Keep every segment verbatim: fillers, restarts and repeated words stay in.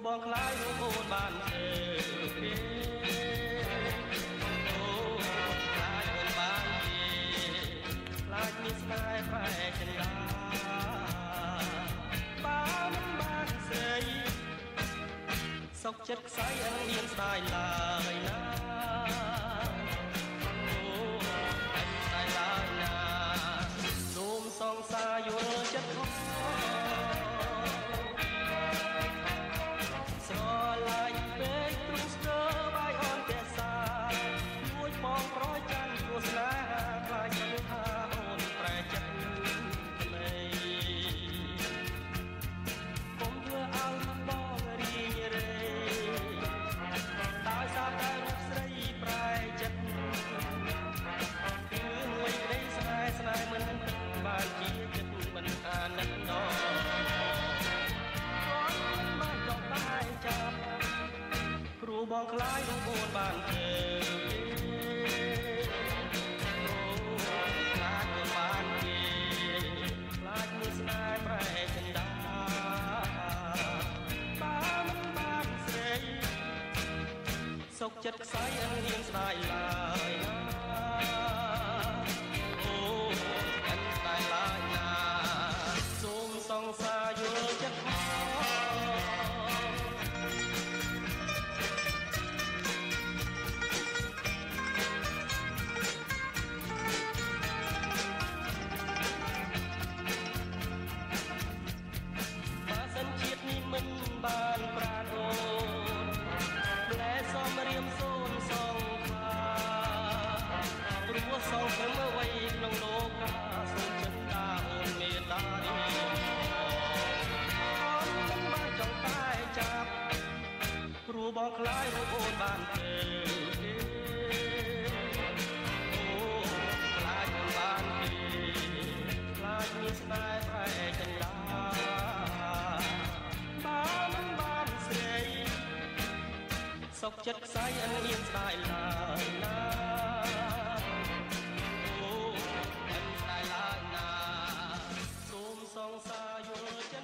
បងខ្លាយរូបអូនបានទេអូខ្លាយអូនបានទេខ្លាយមានស្នេហ៍ប្រែចិន្តាបើមិនបានស្រីសុខចិត្តខ្សែអើមានស្ដាយឡើយណាអូអញស្ដាយឡើយណាសូមសងសាយល់ចិត្តផងស្រឡាញ់ពេកទ្រុងស្ទើបាយអនតែសាជួយបងប្រយចាញ់ព្រោះស្នេហាខ្លាចមិនថាអូនប្រែចិត្តថ្មីកុំធ្វើឲ្យបងរីងរេដោយសារតែរូបស្រីប្រែចិត្តគឺមួយក្តីស្នេហ៍ស្នេហ៍មិនបានជាចិត្តមិនអាណិតដល់ព្រោះបងខ្លាយរូបអូនបានទេអូខ្លាចអូនបានទេខ្លាចមានស្នេហ៍ប្រែចិន្តាបើមិនបានស្រីសុខចិត្តខ្សែអើមានស្ដាយឡើយណាអូអញស្ដាយឡើយណាសូមសងសាយល់ចិត្តផងមិនបានប្រាណអូនផ្លែសំរៀមសូនសងខាព្រោះសងខ្ញុំអ្វីក្នុងលោកាសូមចិនតាអូនមេត្តានេះអូនមិនបានចង់តែចាប់ព្រោះបងខ្លាយរូបអូនបានទេអូខ្លាចអូនបានទេខ្លាចមានស្នេហ៍ប្រែចិន្តាសុខចិត្តខ្សែអិនមានស្ដាយឡើយណាអូអិនស្ដាយឡើយណាសូមសងសាយល់ចិន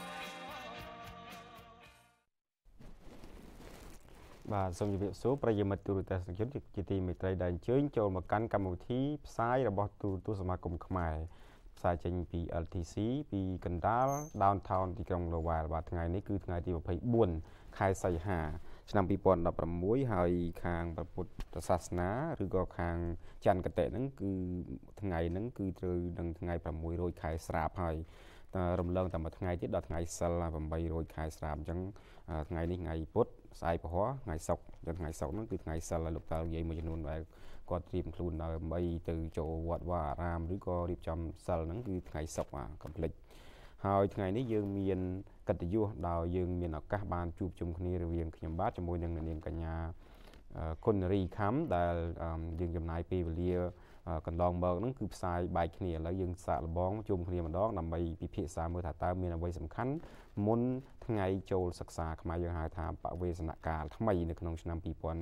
បាទសូមជម្រាបសួរប្រិយមិត្តទូរទស្សនិកជនជាទីមេត្រីដែលអញ្ជើញចូលមកកាន់កម្មវិធីផ្សាយរបស់ទូរទស្សន៍សមាគមខ្មែរផ្សាយចេញពី แอล ที ซี ពីកណ្ដាល Downtown ទីក្រុង Lowell បាទថ្ងៃនេះគឺថ្ងៃទីยี่สิบสี่ខែសីហាឆ្នាំยี่สิบสิบหกហើយខាងព្រះពុទ្ធសាសនាឬក៏ខាងច័ន្ទគតិហ្នឹងគឺថ្ងៃហ្នឹងគឺត្រូវនឹងថ្ងៃsáuរោចខែស្រាបហើយតែរំលងតែមួយថ្ងៃទៀតដល់ថ្ងៃសិលeightរោចខែស្រាបអញ្ចឹងថ្ងៃនេះថ្ងៃពុទ្ធស្អែកពហុថ្ងៃសុក្រដល់ថ្ងៃសុក្រហ្នឹងគឺថ្ងៃសិលលោកតានិយាយមួយចំនួនដែលគាត់ត្រៀមខ្លួនដើម្បីទៅចូលវត្តវាអារាមឬក៏រៀបចំសិលហ្នឹងគឺថ្ងៃសុក្រកុំភ្លេចហើយថ្ងៃនេះយើងមានកិត្តិយសដោយយើងមានឱកាសបានជួបជុំគ្នារវាងខ្ញុំបាទជាមួយនឹងនាងកញ្ញាគុណរីខំដែលយើងចំណាយពេលវេលាកន្លងមកហ្នឹងគឺផ្សាយបែកគ្នាឥឡូវយើងសាកល្បងជុំគ្នាម្ដងដើម្បីពិភាក្សាមើលថាតើមានអ្វីសំខាន់មុនថ្ងៃចូលសិក្សាខ្មែរយើងហៅថាបវេសនកាលថ្មីនៅក្នុងឆ្នាំยี่สิบหก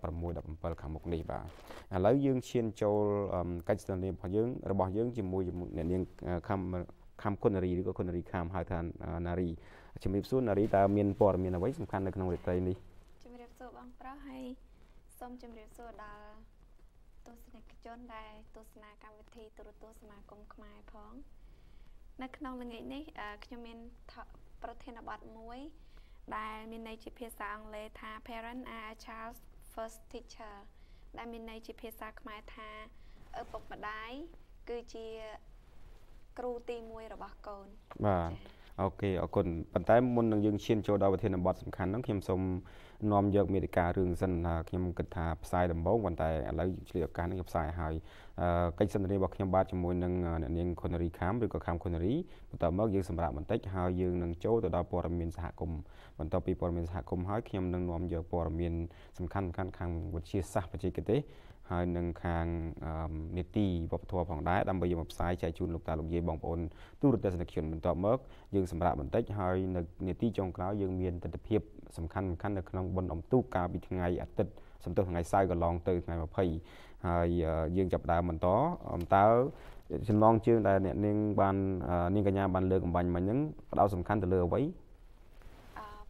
17ខាងមុខនេះបាទឥឡូវយើងឈានចូលកិច្ចសន្ទនារបស់យើងរបស់យើងជាមួយអ្នកនាងខំខំគុណរីឬក៏គុណរីខំហៅថានារីជំរាបសួរនារីតើមានព័ត៌មានអ្វីសំខាន់នៅក្នុងរាត្រីនេះជំរាបសួរបងប្រុសហើយសូមជំរាបសួរដល់ទស្សនិកជនដែលទស្សនាកម្មវិធីទូរទស្សន៍សមាគមខ្មែរផងនៅក្នុងល្ងាចនេះខ្ញុំមានប្រធានបទមួយដែលមានន័យជាភាសាអង់គ្លេសថា Parents are a child's first teacher ដែលមានន័យជាភាសាខ្មែរថាឪពុកម្ដាយគឺជាគ្រូទីមួយរបស់កូនបាទអូខេអរគុណប៉ុន្តែមុននឹងយើងឈានចូលដល់ប្រធានបទសំខាន់ហ្នឹងខ្ញុំសូមនាំយកមេតិការរឿងសិនថាខ្ញុំគិតថាផ្សាយដំបូងប៉ុន្តែឥឡូវឆ្លៀតឱកាសនេះផ្សាយឲ្យកិច្ចសន្ទនារបស់ខ្ញុំបាទជាមួយនឹងអ្នកនាងខុនរីខាមឬក៏ខាមខុនរីបន្តមកយើងសម្រាប់បន្តិចហើយយើងនឹងចូលទៅដល់ព័ត៌មានសហគមន៍បន្ទាប់ពីព័ត៌មានសហគមន៍ហើយខ្ញុំនឹងនាំយកព័ត៌មានសំខាន់ៗខាងវិទ្យាសាស្ត្របច្ចេកទេសហើយនឹងខាងនីតិវប្បធម៌ផងដែរដើម្បីយកមកផ្សាយចែកជូនលោកតាលោកយាយបងប្អូនទូរទស្សនិកជនបន្តមកយើងសម្រាប់បន្តិចហើយនៅនីតិចុងក្រោយយើងមានទស្សនវិជ្ជាសំខាន់ៗនៅក្នុងបុណ្យអុំទូកកាលពីថ្ងៃអាទិត្យសំទោសថ្ងៃសៅរ៍កន្លងទៅថ្ងៃยี่สิบហើយយើងចាប់ដើមបន្តតើចំណងជើងដែលអ្នកនាងបាននាងកញ្ញាបានលើកអំបញ្ញមិញហ្នឹងផ្ដោតសំខាន់ទៅលើអ្វីអឺផ្ដោតសំ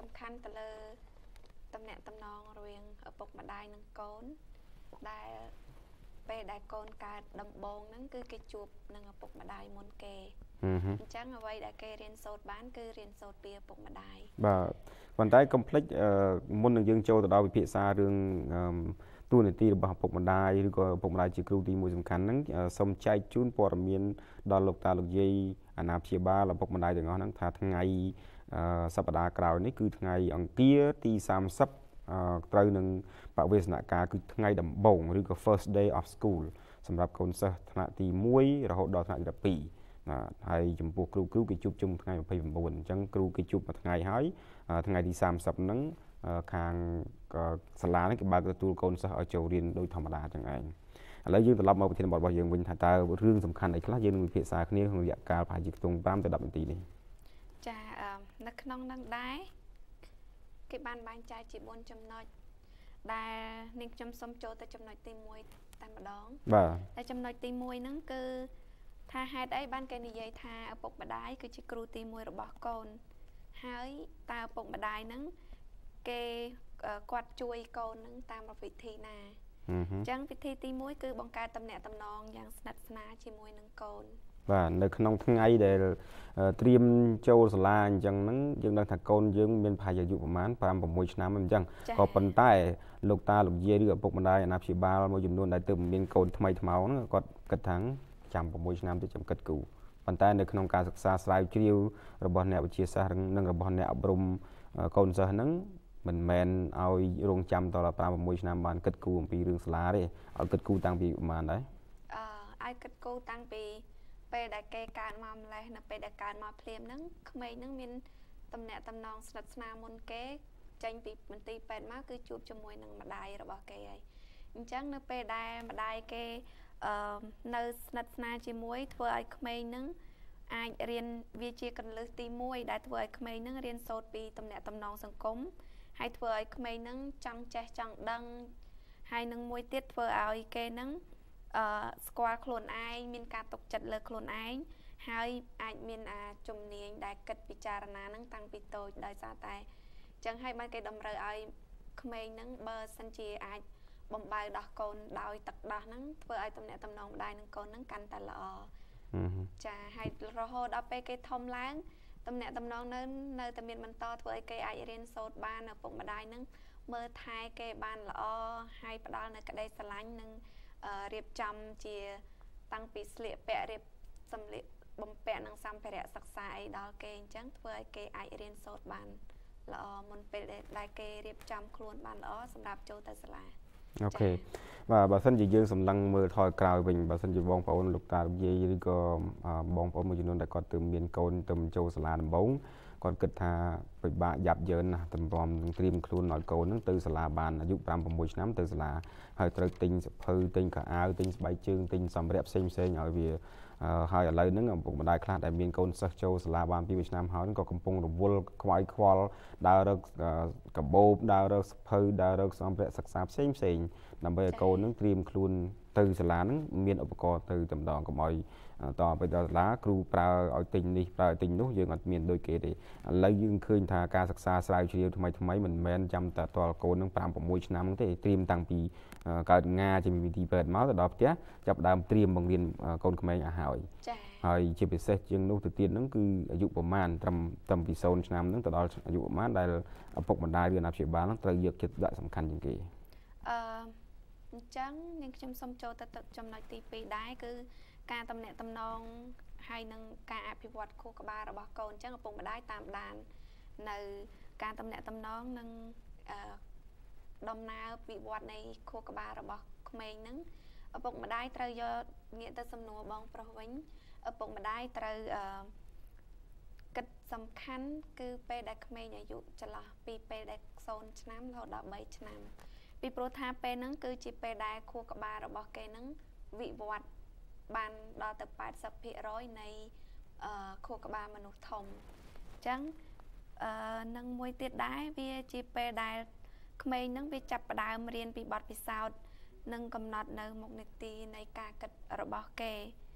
សំខាន់ទៅលើតំណែងតំណងរវាងឪពុកម្ដាយនិងកូនដែលពេលដែលកូនកើតដំបូងហ្នឹងគឺគេជួបនឹងឪពុកម្ដាយមុនគេអញ្ចឹងអ្វីដែលគេរៀនសូត្របានគឺរៀនសូត្រពីឪពុកម្ដាយបាទប៉ុន្តែកុំភ្លេចមុននឹងយើងចូលទៅដល់វិភាសារឿងតួនាទីរបស់ឪពុកម្ដាយឬក៏ឪពុកម្ដាយជាគ្រូទីមួយសំខាន់ហ្នឹងសូមចែកជូនព័ត៌មានដល់លោកតាលោកយាយអាណាព្យាបាលឪពុកម្ដាយទាំងអស់ហ្នឹងថាថ្ងៃសប្តាហ៍ក្រោយនេះគឺថ្ងៃអង្គារទីសាមសិបត្រូវនឹងបវេសនការគឺថ្ងៃដំបូងឬក៏ first day of school សម្រាប់កូនសិស្សថ្នាក់ទីមួយរហូតដល់ថ្នាក់ទីពីរណាហើយចំពោះគ្រូគ្រូគេជួបជុំថ្ងៃยี่สิบเก้าអញ្ចឹងគ្រូគេជួបមួយថ្ងៃហើយថ្ងៃទីសាមសិបហ្នឹងខាងសាលានេះគេបើកទទួលកូនសិស្សឲ្យចូលរៀនដោយធម្មតាចឹងឯងឥឡូវយើងត្រឡប់មកប្រធានបទរបស់យើងវិញថាតើរឿងសំខាន់អីខ្លះយើងនឹងពិភាក្សាគ្នាក្នុងរយៈកាលប្រហែលជាខ្ទង់fiveទៅtenនាទីនេះចានៅក្នុងនឹងដែរគេបានបែងចែកជាfourចំណុចដែលនាងខ្ញុំសូមចូលទៅចំណុចទីoneតែម្ដងបាទតែចំណុចទីoneហ្នឹងគឺថាហេតុអីបានគេនិយាយថាឪពុកម្ដាយគឺជាគ្រូទីoneរបស់កូនហើយតើឪពុកម្ដាយហ្នឹងគេគាត់ជួយកូនហ្នឹងតាមវិធីណាអញ្ចឹងវិធីទីoneគឺបង្កើតតំណែងតំណងយ៉ាងស្និទ្ធស្នាលជាមួយនឹងកូនបាទនៅក្នុងថ្ងៃដែលត្រៀមចូលសាលាអញ្ចឹងហ្នឹងយើងដឹងថាកូនយើងមានប្រហែលអាយុប្រហែលfive sixឆ្នាំអញ្ចឹងក៏ប៉ុន្តែលោកតាលោកយាយឬឪពុកម្ដាយអាណាព្យាបាលមួយចំនួនដែលទើបមានកូនថ្មីថ្មោងហ្នឹងគាត់គិតថាចាំsixឆ្នាំទៅចាំគិតគូរប៉ុន្តែនៅក្នុងការសិក្សាស្រាវជ្រាវរបស់អ្នកវិទ្យាសាស្ត្រនិងរបស់អ្នកអប់រំកូនសិស្សហ្នឹងមិនមែនឲ្យរងចាំតដល់five sixឆ្នាំបានគិតគូរអំពីរឿងសាលាទេឲ្យគិតគូរតាំងពីប្រហែលដែរអឺឲ្យគិតគូរតាំងពីពេលដែលគេកើតម្កម្លេះនៅពេលដែលកើតមកភ្លាមហ្នឹងក្មេងហ្នឹងមានតំណែងតំណងស្និទ្ធស្នាលមុនគេចេញពីមន្ទីរពេទ្យមកគឺជួបជាមួយនឹងម្ដាយរបស់គេហើយអញ្ចឹងនៅពេលដែលម្ដាយគេអឺនៅស្និទ្ធស្នាលជាមួយធ្វើឲ្យក្មេងហ្នឹងអាចរៀនវាជាកលឹះទីoneដែលធ្វើឲ្យក្មេងហ្នឹងរៀនសូត្រពីតំណែងតំណងសង្គមហើយធ្វើឲ្យក្មេងហ្នឹងចង់ចេះចង់ដឹងហើយនឹងមួយទៀតធ្វើឲ្យគេហ្នឹងអឺស្គាល់ខ្លួនឯងមានការទុកចិត្តលើខ្លួនឯងហើយអាចមានអាជំនាញដែលគិតពិចារណាហ្នឹងតាំងពីតូចដោយសារតែអញ្ចឹងហើយបានគេតម្រូវឲ្យក្មេងហ្នឹងបើសិនជាអាចបំបៅដោះកូនដោយទឹកដោះហ្នឹងធ្វើឲ្យតំណែងតំណងម្ដាយនិងកូនហ្នឹងកាន់តែល្អចាហើយរហូតដល់ពេលគេធំឡើងតំណែងតំណងនៅនៅតែមានបន្តធ្វើឲ្យគេអាចរៀនសូត្របានឪពុកម្ដាយហ្នឹងមើលថែគេបានល្អហើយផ្ដល់នៅក្ដីស្រឡាញ់និងរៀបចំជាតាំងពីស្លៀកពាក់រៀបសម្លៀកបំពាក់និងសម្ភារៈសិក្សាអីដល់គេអញ្ចឹងធ្វើឲ្យគេអាចរៀនសូត្របានល្អមុនពេលដែលគេរៀបចំខ្លួនបានល្អសម្រាប់ចូលទៅសាលាអូខេបាទបើសិនជាយើងសម្លឹងមើលថយក្រោយវិញបើសិនជាបងប្អូនលោកតាលោកយាយឬក៏បងប្អូនមួយចំនួនដែលគាត់ទើបមានកូនទើបចូលសាលាដំបូងគាត់គិតថាពិបាកយ៉ាប់យ៉ឺនណាស់តម្រាំនឹងត្រៀមខ្លួនឲ្យកូនហ្នឹងទៅសាលាបានអាយុfive sixឆ្នាំទៅសាលាហើយត្រូវទិញសភៅទិញខោអាវទិញស្បែកជើងទិញសម្ភារៈផ្សេងផ្សេងឲ្យវាហើយឥឡូវហ្នឹងឪពុកម្ដាយខ្លះដែលមានកូនសិស្សចូលសាលាបានពីមួយឆ្នាំហើយក៏កំពុងរវល់ខ្វាយខ្វល់ដើររកកាបូបដើររកសភៅដើររកសម្ភារៈសិក្សាផ្សេងផ្សេងដើម្បីឲ្យកូនហ្នឹងត្រៀមខ្លួនទៅសាលាហ្នឹងមានឧបករណ៍ទៅតែម្ដងកុំឲ្យតទៅដល់សាលាគ្រូប្រើឲ្យទិញនេះប្រើឲ្យទិញនោះយើងអត់មានដូចគេទេឥឡូវយើងឃើញថាការសិក្សាស្រាវជ្រាវថ្មីថ្មីមិនមែនចាំតែតលកូននឹងfive sixឆ្នាំហ្នឹងទេត្រៀមតាំងពីកើតងាជាវិធីពេទ្យមកទៅដល់ផ្ទះចាប់ដើមត្រៀមបង្រៀនកូនក្មេងឲ្យហើយចា៎ហើយជាពិសេសជាងនោះទៅទៀតហ្នឹងគឺអាយុប្រមាណត្រឹមត្រឹមពីzeroឆ្នាំហ្នឹងទៅដល់អាយុប្រមាណដែលឪពុកម្ដាយឬអាណាព្យាបាលហ្នឹងត្រូវយកចិត្តដាក់សំខាន់ជាងគេអឺអញ្ចឹងនាងខ្ញុំសូមចូលទៅចំណុចទីtwoដែរគឺការតំណែងតំណងហើយនឹងការអភិវឌ្ឍខួរក្បាលរបស់កូនអញ្ចឹងឪពុកម្ដាយតាមដាននៅការតំណែងតំណងនិងអឺដំណើរវិវត្តនៃខួរក្បាលរបស់ក្មេងហ្នឹងឪពុកម្ដាយត្រូវយកងាកទៅសំណួរបងប្រុសវិញឪពុកម្ដាយត្រូវអឺគិតសំខាន់គឺពេលដែលក្មេងអាយុចន្លោះពីពេលដែលzeroឆ្នាំរហូតដល់threeឆ្នាំពីព្រោះថាពេលហ្នឹងគឺជាពេលដែលខួរក្បាលរបស់គេហ្នឹងវិវត្តបានដល់ទៅeighty percent នៃអឺខួរក្បាលមនុស្សធំអញ្ចឹងអឺនឹងមួយទៀតដែរវាជាពេលដែលក្មេងហ្នឹងវាចាប់ផ្ដើមរៀនពីបទពិសោធន៍និងកំណត់នៅមុខនីតិនៃការគិតរបស់គេ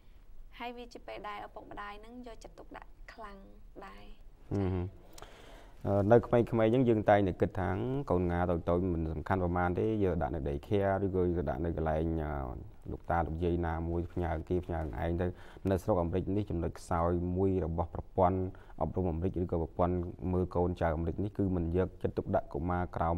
ហើយវាជាពេលដែលឪពុកម្ដាយហ្នឹងយកចិត្តទុកដាក់ខ្លាំងដែរនៅក្មេងៗអញ្ចឹងយើងតែងតែគិតថាកូនងាតូចៗមិនសំខាន់ប្រហែលទេយកដាក់នៅ daycare ឬក៏យកដាក់នៅកន្លែងលោកតាលោកយាយណាមួយផ្ញើគេផ្ញើឯងទៅនៅស្រុកអាមេរិកនេះចំណុចខ្សោយមួយរបស់ប្រព័ន្ធអប់រំអាមេរិកឬក៏ប្រព័ន្ធមើលកូនចៅអាមេរិកនេះគឺមិនយកចិត្តទុកដាក់កុមារក្រោម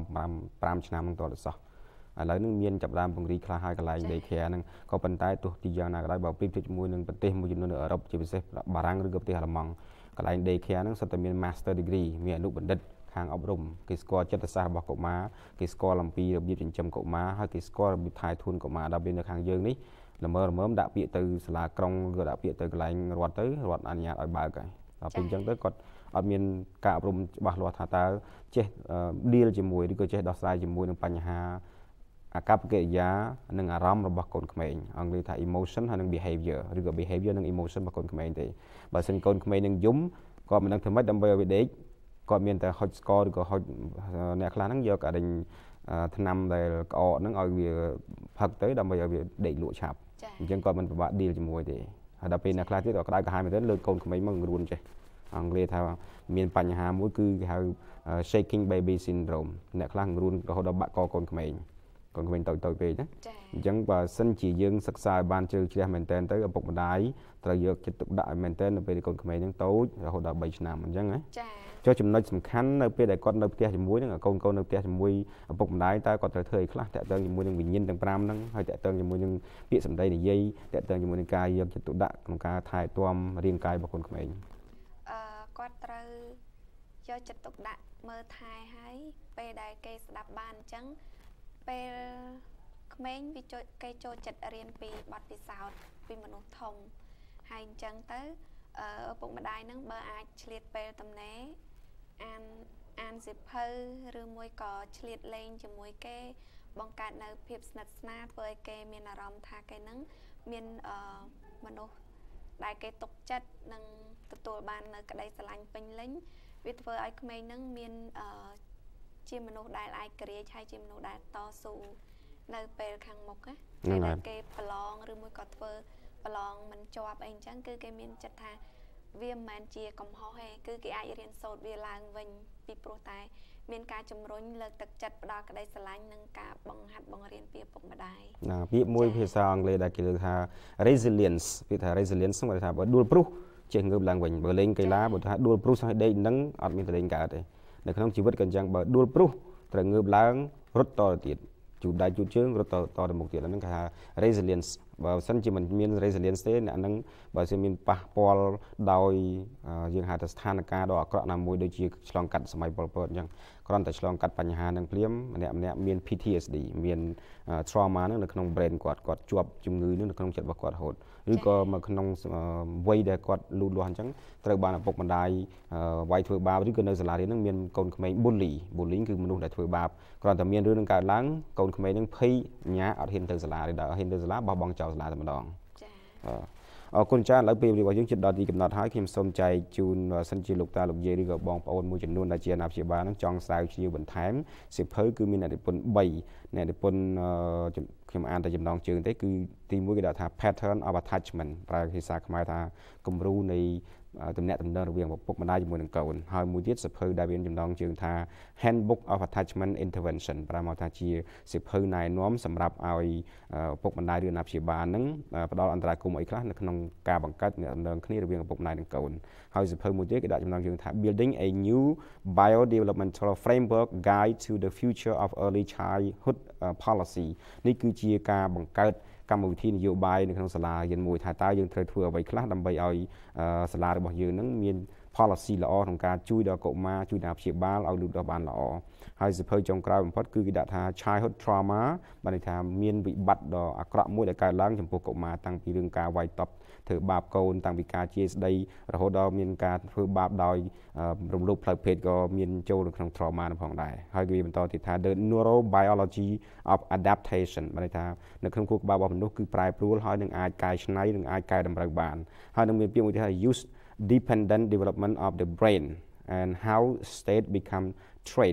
5ឆ្នាំនឹងតទៅសោះឥឡូវនេះមានចាប់ដើមពង្រីកខ្លះហើយកន្លែង daycare ហ្នឹងក៏ប៉ុន្តែទោះទីយ៉ាងណាក៏ដោយបើប្រៀបធៀបជាមួយនឹងប្រទេសមួយចំនួននៅអឺរ៉ុបជាពិសេសបារាំងឬក៏ប្រទេសអាល្លឺម៉ង់កន្លែង daycare ហ្នឹងសុទ្ធតែមាន master degree មានអនុបណ្ឌិតខាងអប់រំគេស្គាល់ចិត្តសាស្ត្ររបស់កុមារគេស្គាល់អំពីរបៀបចិញ្ចឹមកុមារហើយគេស្គាល់របៀបថែទាំកុមារដល់ពេលនៅខាងយើងនេះល្មើល្មើមដាក់ពាក្យទៅសាលាក្រុងឬដាក់ពាក្យទៅកន្លែងរដ្ឋទៅរដ្ឋអនុញ្ញាតឲ្យបើកហើយដល់ពេលអញ្ចឹងទៅគាត់អត់មានការអប់រំច្បាស់លាស់ថាតើចេះ deal ជាមួយឬក៏ចេះដោះស្រាយជាមួយនឹងបញ្ហាអាកប្បកិរិយានិងអារម្មណ៍របស់កូនក្មេងអង់គ្លេសថា emotion ហើយនិង behavior ឬក៏ behavior និង emotion របស់កូនក្មេងទេបើសិនកូនក្មេងនឹងយំគាត់មិនដឹងធ្វើម៉េចដើម្បីឲ្យវាដេកគាត់មានតែហុចស្ករឬក៏ហុចអ្នកខ្លះហ្នឹងយកអាដេញថ្នាំដែលក្អកហ្នឹងឲ្យវាផឹកទៅដើម្បីឲ្យវាដេកលក់ឆាប់អញ្ចឹងគាត់មិនពិបាក deal ជាមួយទេហើយដល់ពេលអ្នកខ្លះទៀតក៏ក្តៅក្រហាយមែនទែនលើកូនក្មេងមករួនចេះអង់គ្លេសថាមានបញ្ហាមួយគឺគេហៅ shaking baby syndrome អ្នកខ្លះរួនរហូតដល់បាក់កកូនក្មេងកូនក្មេងតូចតូចពេកណាអញ្ចឹងបើសិនជាយើងសិក្សាឲ្យបានជ្រៅជ្រះមែនទែនទៅឪពុកម្ដាយត្រូវយកចិត្តទុកដាក់ឲ្យមែនទែននៅពេលកូនក្មេងហ្នឹងតូចរហូតដល់3ឆ្នាំអញ្ចឹងណាចាចុះចំណុចសំខាន់នៅពេលដែលគាត់នៅផ្ទះជាមួយនឹងកូនកូននៅផ្ទះជាមួយឪពុកម្ដាយតើគាត់ត្រូវធ្វើអីខ្លះតាក់ទងជាមួយនឹងវិញ្ញាណទាំង5ហ្នឹងហើយតាក់ទងជាមួយនឹងពាក្យសម្ដីនិយាយតាក់ទងជាមួយនឹងការយកចិត្តទុកដាក់ក្នុងការថែទាំរាងកាយរបស់កូនក្មេងអឺគាត់ត្រូវយកចិត្តទុកដាក់មើលថែឲ្យពេលដែលគេស្ដាប់បានអញ្ចឹងពេលក្មេងវាចូលគេចូលចិត្តរៀនពីបទពិសោធន៍ពីមនុស្សធំហើយអញ្ចឹងទៅឪពុកម្ដាយហ្នឹងបើអាចឆ្លៀតពេលទំនេរអានអានសៀវភៅឬមួយក៏ឆ្លៀតលេងជាមួយគេបង្កើតនៅភាពស្និទ្ធស្នាលធ្វើឲ្យគេមានអារម្មណ៍ថាគេហ្នឹងមានមនុស្សដែលគេទុកចិត្តនិងទទួលបាននៅក្តីស្រឡាញ់ពេញលេញវាធ្វើឲ្យក្មេងហ្នឹងមានជាមនុស្សដែលឯករាជ្យហើយជាមនុស្សដែលតស៊ូនៅពេលខាងមុខណាពេលដែលគេប្រឡងឬមួយក៏ធ្វើប្រឡងមិនជាប់អីអញ្ចឹងគឺគេមានចិត្តថាវាមិនមែនជាកំហុសទេគឺគេអាចរៀនសូត្រវាឡើងវិញពីព្រោះតែមានការជំរុញលើកទឹកចិត្តផ្ដល់ក្តីស្រឡាញ់និងការបង្ហាត់បង្រៀនពីឪពុកម្ដាយណាពាក្យមួយភាសាអង់គ្លេសដែលគេលើកថា resilience ពាក្យថា resilience ហ្នឹងគេថាបើដួលព្រុសចេះងើបឡើងវិញបើលេងកីឡាបើថាដួលព្រុសហើយដេកនឹងអត់មានទៅលេងកើតទេនៅក្នុងជីវិតក៏អញ្ចឹងបើដួលព្រុសត្រូវងើបឡើងរត់តទៅទៀតជួបដៃជួបជើងរត់តតទៅមុខទៀតហ្នឹងគេថា resilience បើមិនជាមិនមាន resilience ទេអ្នកហ្នឹងបើសិនមានប៉ះពាល់ដោយយើងហៅថាស្ថានភាពដ៏អាក្រក់ណាមួយដូចជាឆ្លងកាត់សម័យប៉ុលពតអញ្ចឹងគ្រាន់តែឆ្លងកាត់បញ្ហានឹងភ្លាមម្នាក់ម្នាក់មាន P T S D មាន trauma ហ្នឹងនៅក្នុង brain គាត់គាត់ជាប់ជំងឺហ្នឹងនៅក្នុងចិត្តរបស់គាត់រហូតឬក៏មកក្នុងវ័យដែលគាត់លូតលាស់អញ្ចឹងត្រូវបានឪពុកម្ដាយវាយធ្វើបាបឬក៏នៅសាលារៀនហ្នឹងមានកូនក្មេង bully bullying គឺមនុស្សដែលធ្វើបាបគ្រាន់តែមានរឿងនឹងកើតឡើងកូនក្មេងហ្នឹងភ័យញ៉ាអត់ហ៊ានទៅសាលាទេដល់ហ៊ានទៅសាលាបោះបង់ចោលសាលាតែម្ដងចា៎អរគុណចា៎ឥឡូវពេលរបស់យើងជិតដល់ទីកំណត់ហើយខ្ញុំសូមចែកជូនសិនជាលោកតាលោកយាយឬក៏បងប្អូនមួយចំនួនដែលជាអាណាព្យាបាលហ្នឹងចង់ស្រាវជ្រាវបន្ថែមសៀវភៅគឺមានអ្នកនិពន្ធ3អ្នកនិពន្ធខ្ញុំអានតែចំណងជើងទេគឺទីមួយគេដាក់ថា pattern of attachment ប្រើភាសាខ្មែរថាគំរូនៃទំនាក់ទំនងរវាងឪពុកម្ដាយជាមួយនឹងកូនហើយមួយទៀតសៀវភៅដែលមានចំណងជើងថា handbook of attachment intervention ប្រើមកថាជាសៀវភៅណែនាំសម្រាប់ឲ្យឪពុកម្ដាយឬអាណាព្យាបាលនឹងផ្ដល់អន្តរាគមន៍អីខ្លះនៅក្នុងការបង្កើតទំនាក់ទំនងគ្នារវាងឪពុកម្ដាយនិងកូនហើយសៀវភៅមួយទៀតគេដាក់ចំណងជើងថា building a new bio-developmental framework guide to the future of early childhood policy នេះគឺជាការបង្កើតកម្មវិធីនយោបាយនៅក្នុងសាលារៀនមួយថាតើយើងត្រូវធ្វើអ្វីខ្លះដើម្បីឲ្យសាលារបស់យើងនឹងមាន policy ល្អក្នុងការជួយដល់កុមារជួយដល់ព្យាបាលឲ្យលូតលាស់បានល្អហើយសៀវភៅចុងក្រោយបំផុតគឺគេដាក់ថា childhood trauma បានន័យថាមានវិបត្តិដ៏អាក្រក់មួយដែលកើតឡើងចំពោះកុមារតាំងពីរឿងការវាយតប់ធ្វើបាបកូនតាំងពីការជាស្ដីរហូតដល់មានការធ្វើបាបដោយរំលោភផ្លូវភេទក៏មានចូលនៅក្នុង trauma នោះផងដែរហើយគេបន្តទៀតថា the neurobiology of adaptation បានន័យថានៅក្នុងខួរក្បាលរបស់មនុស្សគឺប្រែប្រួលហើយនឹងអាចកែច្នៃនឹងអាចកែតម្រូវបានហើយនឹងមានពាក្យមួយទៀតថា use dependent development of the brain and how state become trait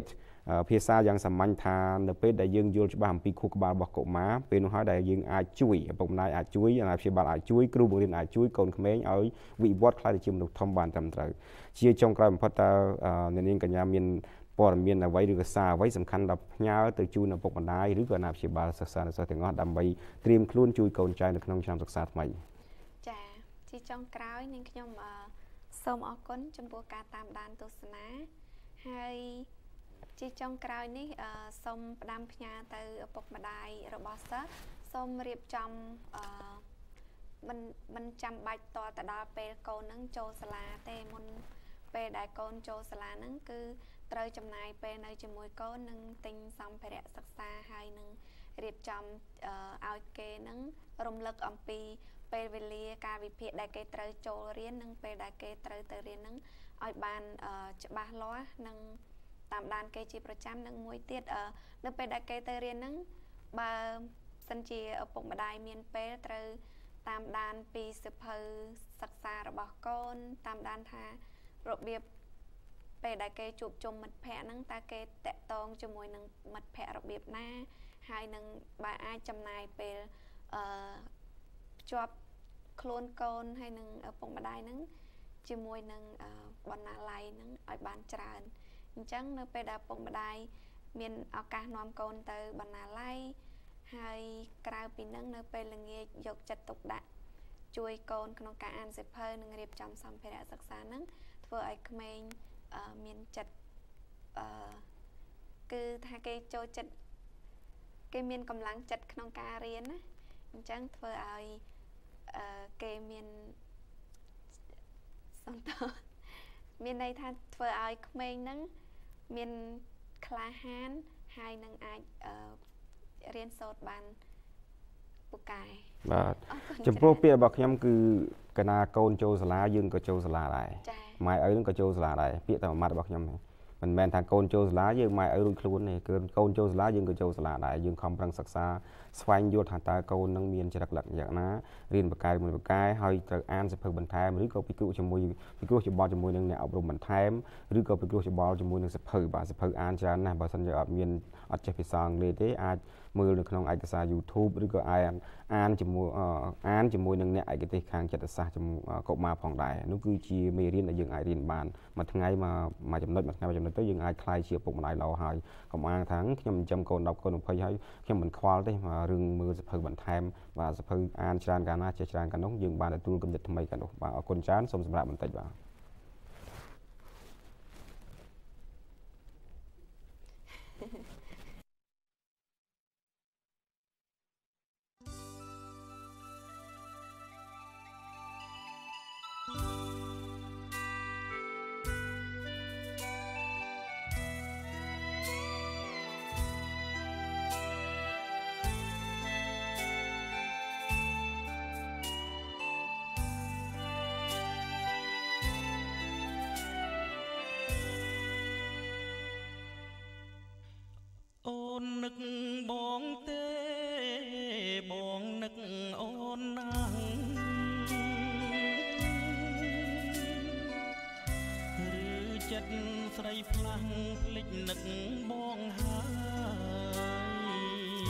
ភាសាយ៉ាងសាមញ្ញថានៅពេលដែលយើងយល់ច្បាស់អំពីខួរក្បាលរបស់កុមារពេលនោះហើយដែលយើងអាចជួយឪពុកម្ដាយអាចជួយអាណាព្យាបាលអាចជួយគ្រូបង្រៀនអាចជួយកូនក្មេងឲ្យវិវត្តខ្លាយទៅជាមនុស្សធំបានត្រឹមត្រូវជាចុងក្រោយបំផុតតើអ្នកនាងកញ្ញាមានព័ត៌មានអ្វីឬក៏សារអ្វីសំខាន់ដល់ផ្ញើទៅជូនឪពុកម្ដាយឬក៏អាណាព្យាបាលសិក្សានិស្សិតទាំងអស់ដើម្បីត្រៀមខ្លួនជួយកូនចៅនៅក្នុងឆ្នាំសិក្សាថ្មីចាជាចុងក្រោយនាងខ្ញុំសូមអរគុណចំពោះការតាមដានទស្សនាហើយជាចុងក្រោយនេះសូមផ្ដាំផ្ញើទៅឪពុកម្ដាយរបស់សិស្សសូមរៀបចំអឺមិនមិនចាំបាច់តទៅដល់ពេលកូននឹងចូលសាលាទេមុនពេលដែលកូនចូលសាលាហ្នឹងគឺត្រូវចំណាយពេលនៅជាមួយកូននិងទិញសម្ភារៈសិក្សាហើយនឹងរៀបចំឲ្យគេនឹងរំលឹកអំពីពេលវេលាការវិភាគដែលគេត្រូវចូលរៀននិងពេលដែលគេត្រូវទៅរៀនហ្នឹងឲ្យបានច្បាស់លាស់និងតាមដានគេជាប្រចាំនិងមួយទៀតនៅពេលដែលគេទៅរៀនហ្នឹងបើសិនជាឪពុកម្ដាយមានពេលត្រូវតាមដានពីសិភៅសិក្សារបស់កូនតាមដានថារបៀបពេលដែលគេជួបជុំមិត្តភ័ក្តិហ្នឹងតើគេតាក់ទងជាមួយនឹងមិត្តភ័ក្តិរបៀបណាហើយនឹងបើអាចចំណាយពេលអឺភ្ជាប់ខ្លួនកូនហើយនឹងឪពុកម្ដាយហ្នឹងជាមួយនឹងបណ្ណាល័យហ្នឹងឲ្យបានច្រើនអញ្ចឹងនៅពេលដែលឪពុកម្ដាយមានឱកាសនាំកូនទៅបណ្ណាល័យហើយក្រៅពីហ្នឹងនៅពេលល្ងាចយកចិត្តទុកដាក់ជួយកូនក្នុងការអានសៀវភៅនិងរៀបចំសម្ភារៈសិក្សាហ្នឹងធ្វើឲ្យក្មេងមានចិត្តអឺគឺថាគេចូលចិត្តគេមានកម្លាំងចិត្តក្នុងការរៀនណាអញ្ចឹងធ្វើឲ្យអឺគេមានសន្តោសមានន័យថាធ្វើឲ្យក្មេងហ្នឹងមានក្លាហានហើយនឹងអាចអឺរៀនសូត្របានពូកែបាទចំពោះពាក្យរបស់ខ្ញុំគឺកណាកូនចូលសាលាយើងក៏ចូលសាលាដែរម៉ែឪនឹងក៏ចូលសាលាដែរពាក្យតែមួយម៉ាត់របស់ខ្ញុំមិនមែនថាកូនចូលសាលាយើងម៉ែឪរួចខ្លួនទេគឺកូនចូលសាលាយើងក៏ចូលសាលាដែរយើងខំប្រឹងសិក្សាស្វែងយល់ថាតើកូននឹងមានចរិតលក្ខណៈយ៉ាងណារៀនបកកាយមួយបកកាយហើយត្រូវអានសៀវភៅបន្ថែមឬក៏ពិគ្រោះជាមួយពិគ្រោះច្បល់ជាមួយនឹងអ្នកអប់រំបន្ថែមឬក៏ពិគ្រោះច្បល់ជាមួយនឹងសៀវភៅបាទសៀវភៅអានច្រើនណាស់បើមិនជាអត់មានអត់ចេះភាសាអង់គ្លេសទេអាចមើលនៅក្នុងឯកសារ YouTube ឬក៏អានអានជាមួយអានជាមួយនឹងអ្នកឯកទេសខាងចិត្តសាស្ត្រកុមារផងដែរនោះគឺជាមេរៀនដែលយើងអាចរៀនបានមួយថ្ងៃមួយចំណុចមួយថ្ងៃមួយចំណុចទៅយើងអាចខ្លាយជាពុកម្ដាយល្អហើយកុំអាងថាខ្ញុំចិញ្ចឹមកូនដប់កូនยี่สิบហើយខ្ញុំមិនខ្វល់ទេរឿងមើលសៀវភៅបន្ថែមបាទសៀវភៅអានច្រើនកាលណាចេះច្រើនកាលនោះយើងបានទទួលគំនិតថ្មីកាលនោះបាទអរគុណច្រើនសូមសម្រាប់បន្តិចបាទអូននឹកបងទេបងនឹកអូនណាស់ឬចិត្តស្រីផ្លាំងភ្លេចនឹកបងហើយ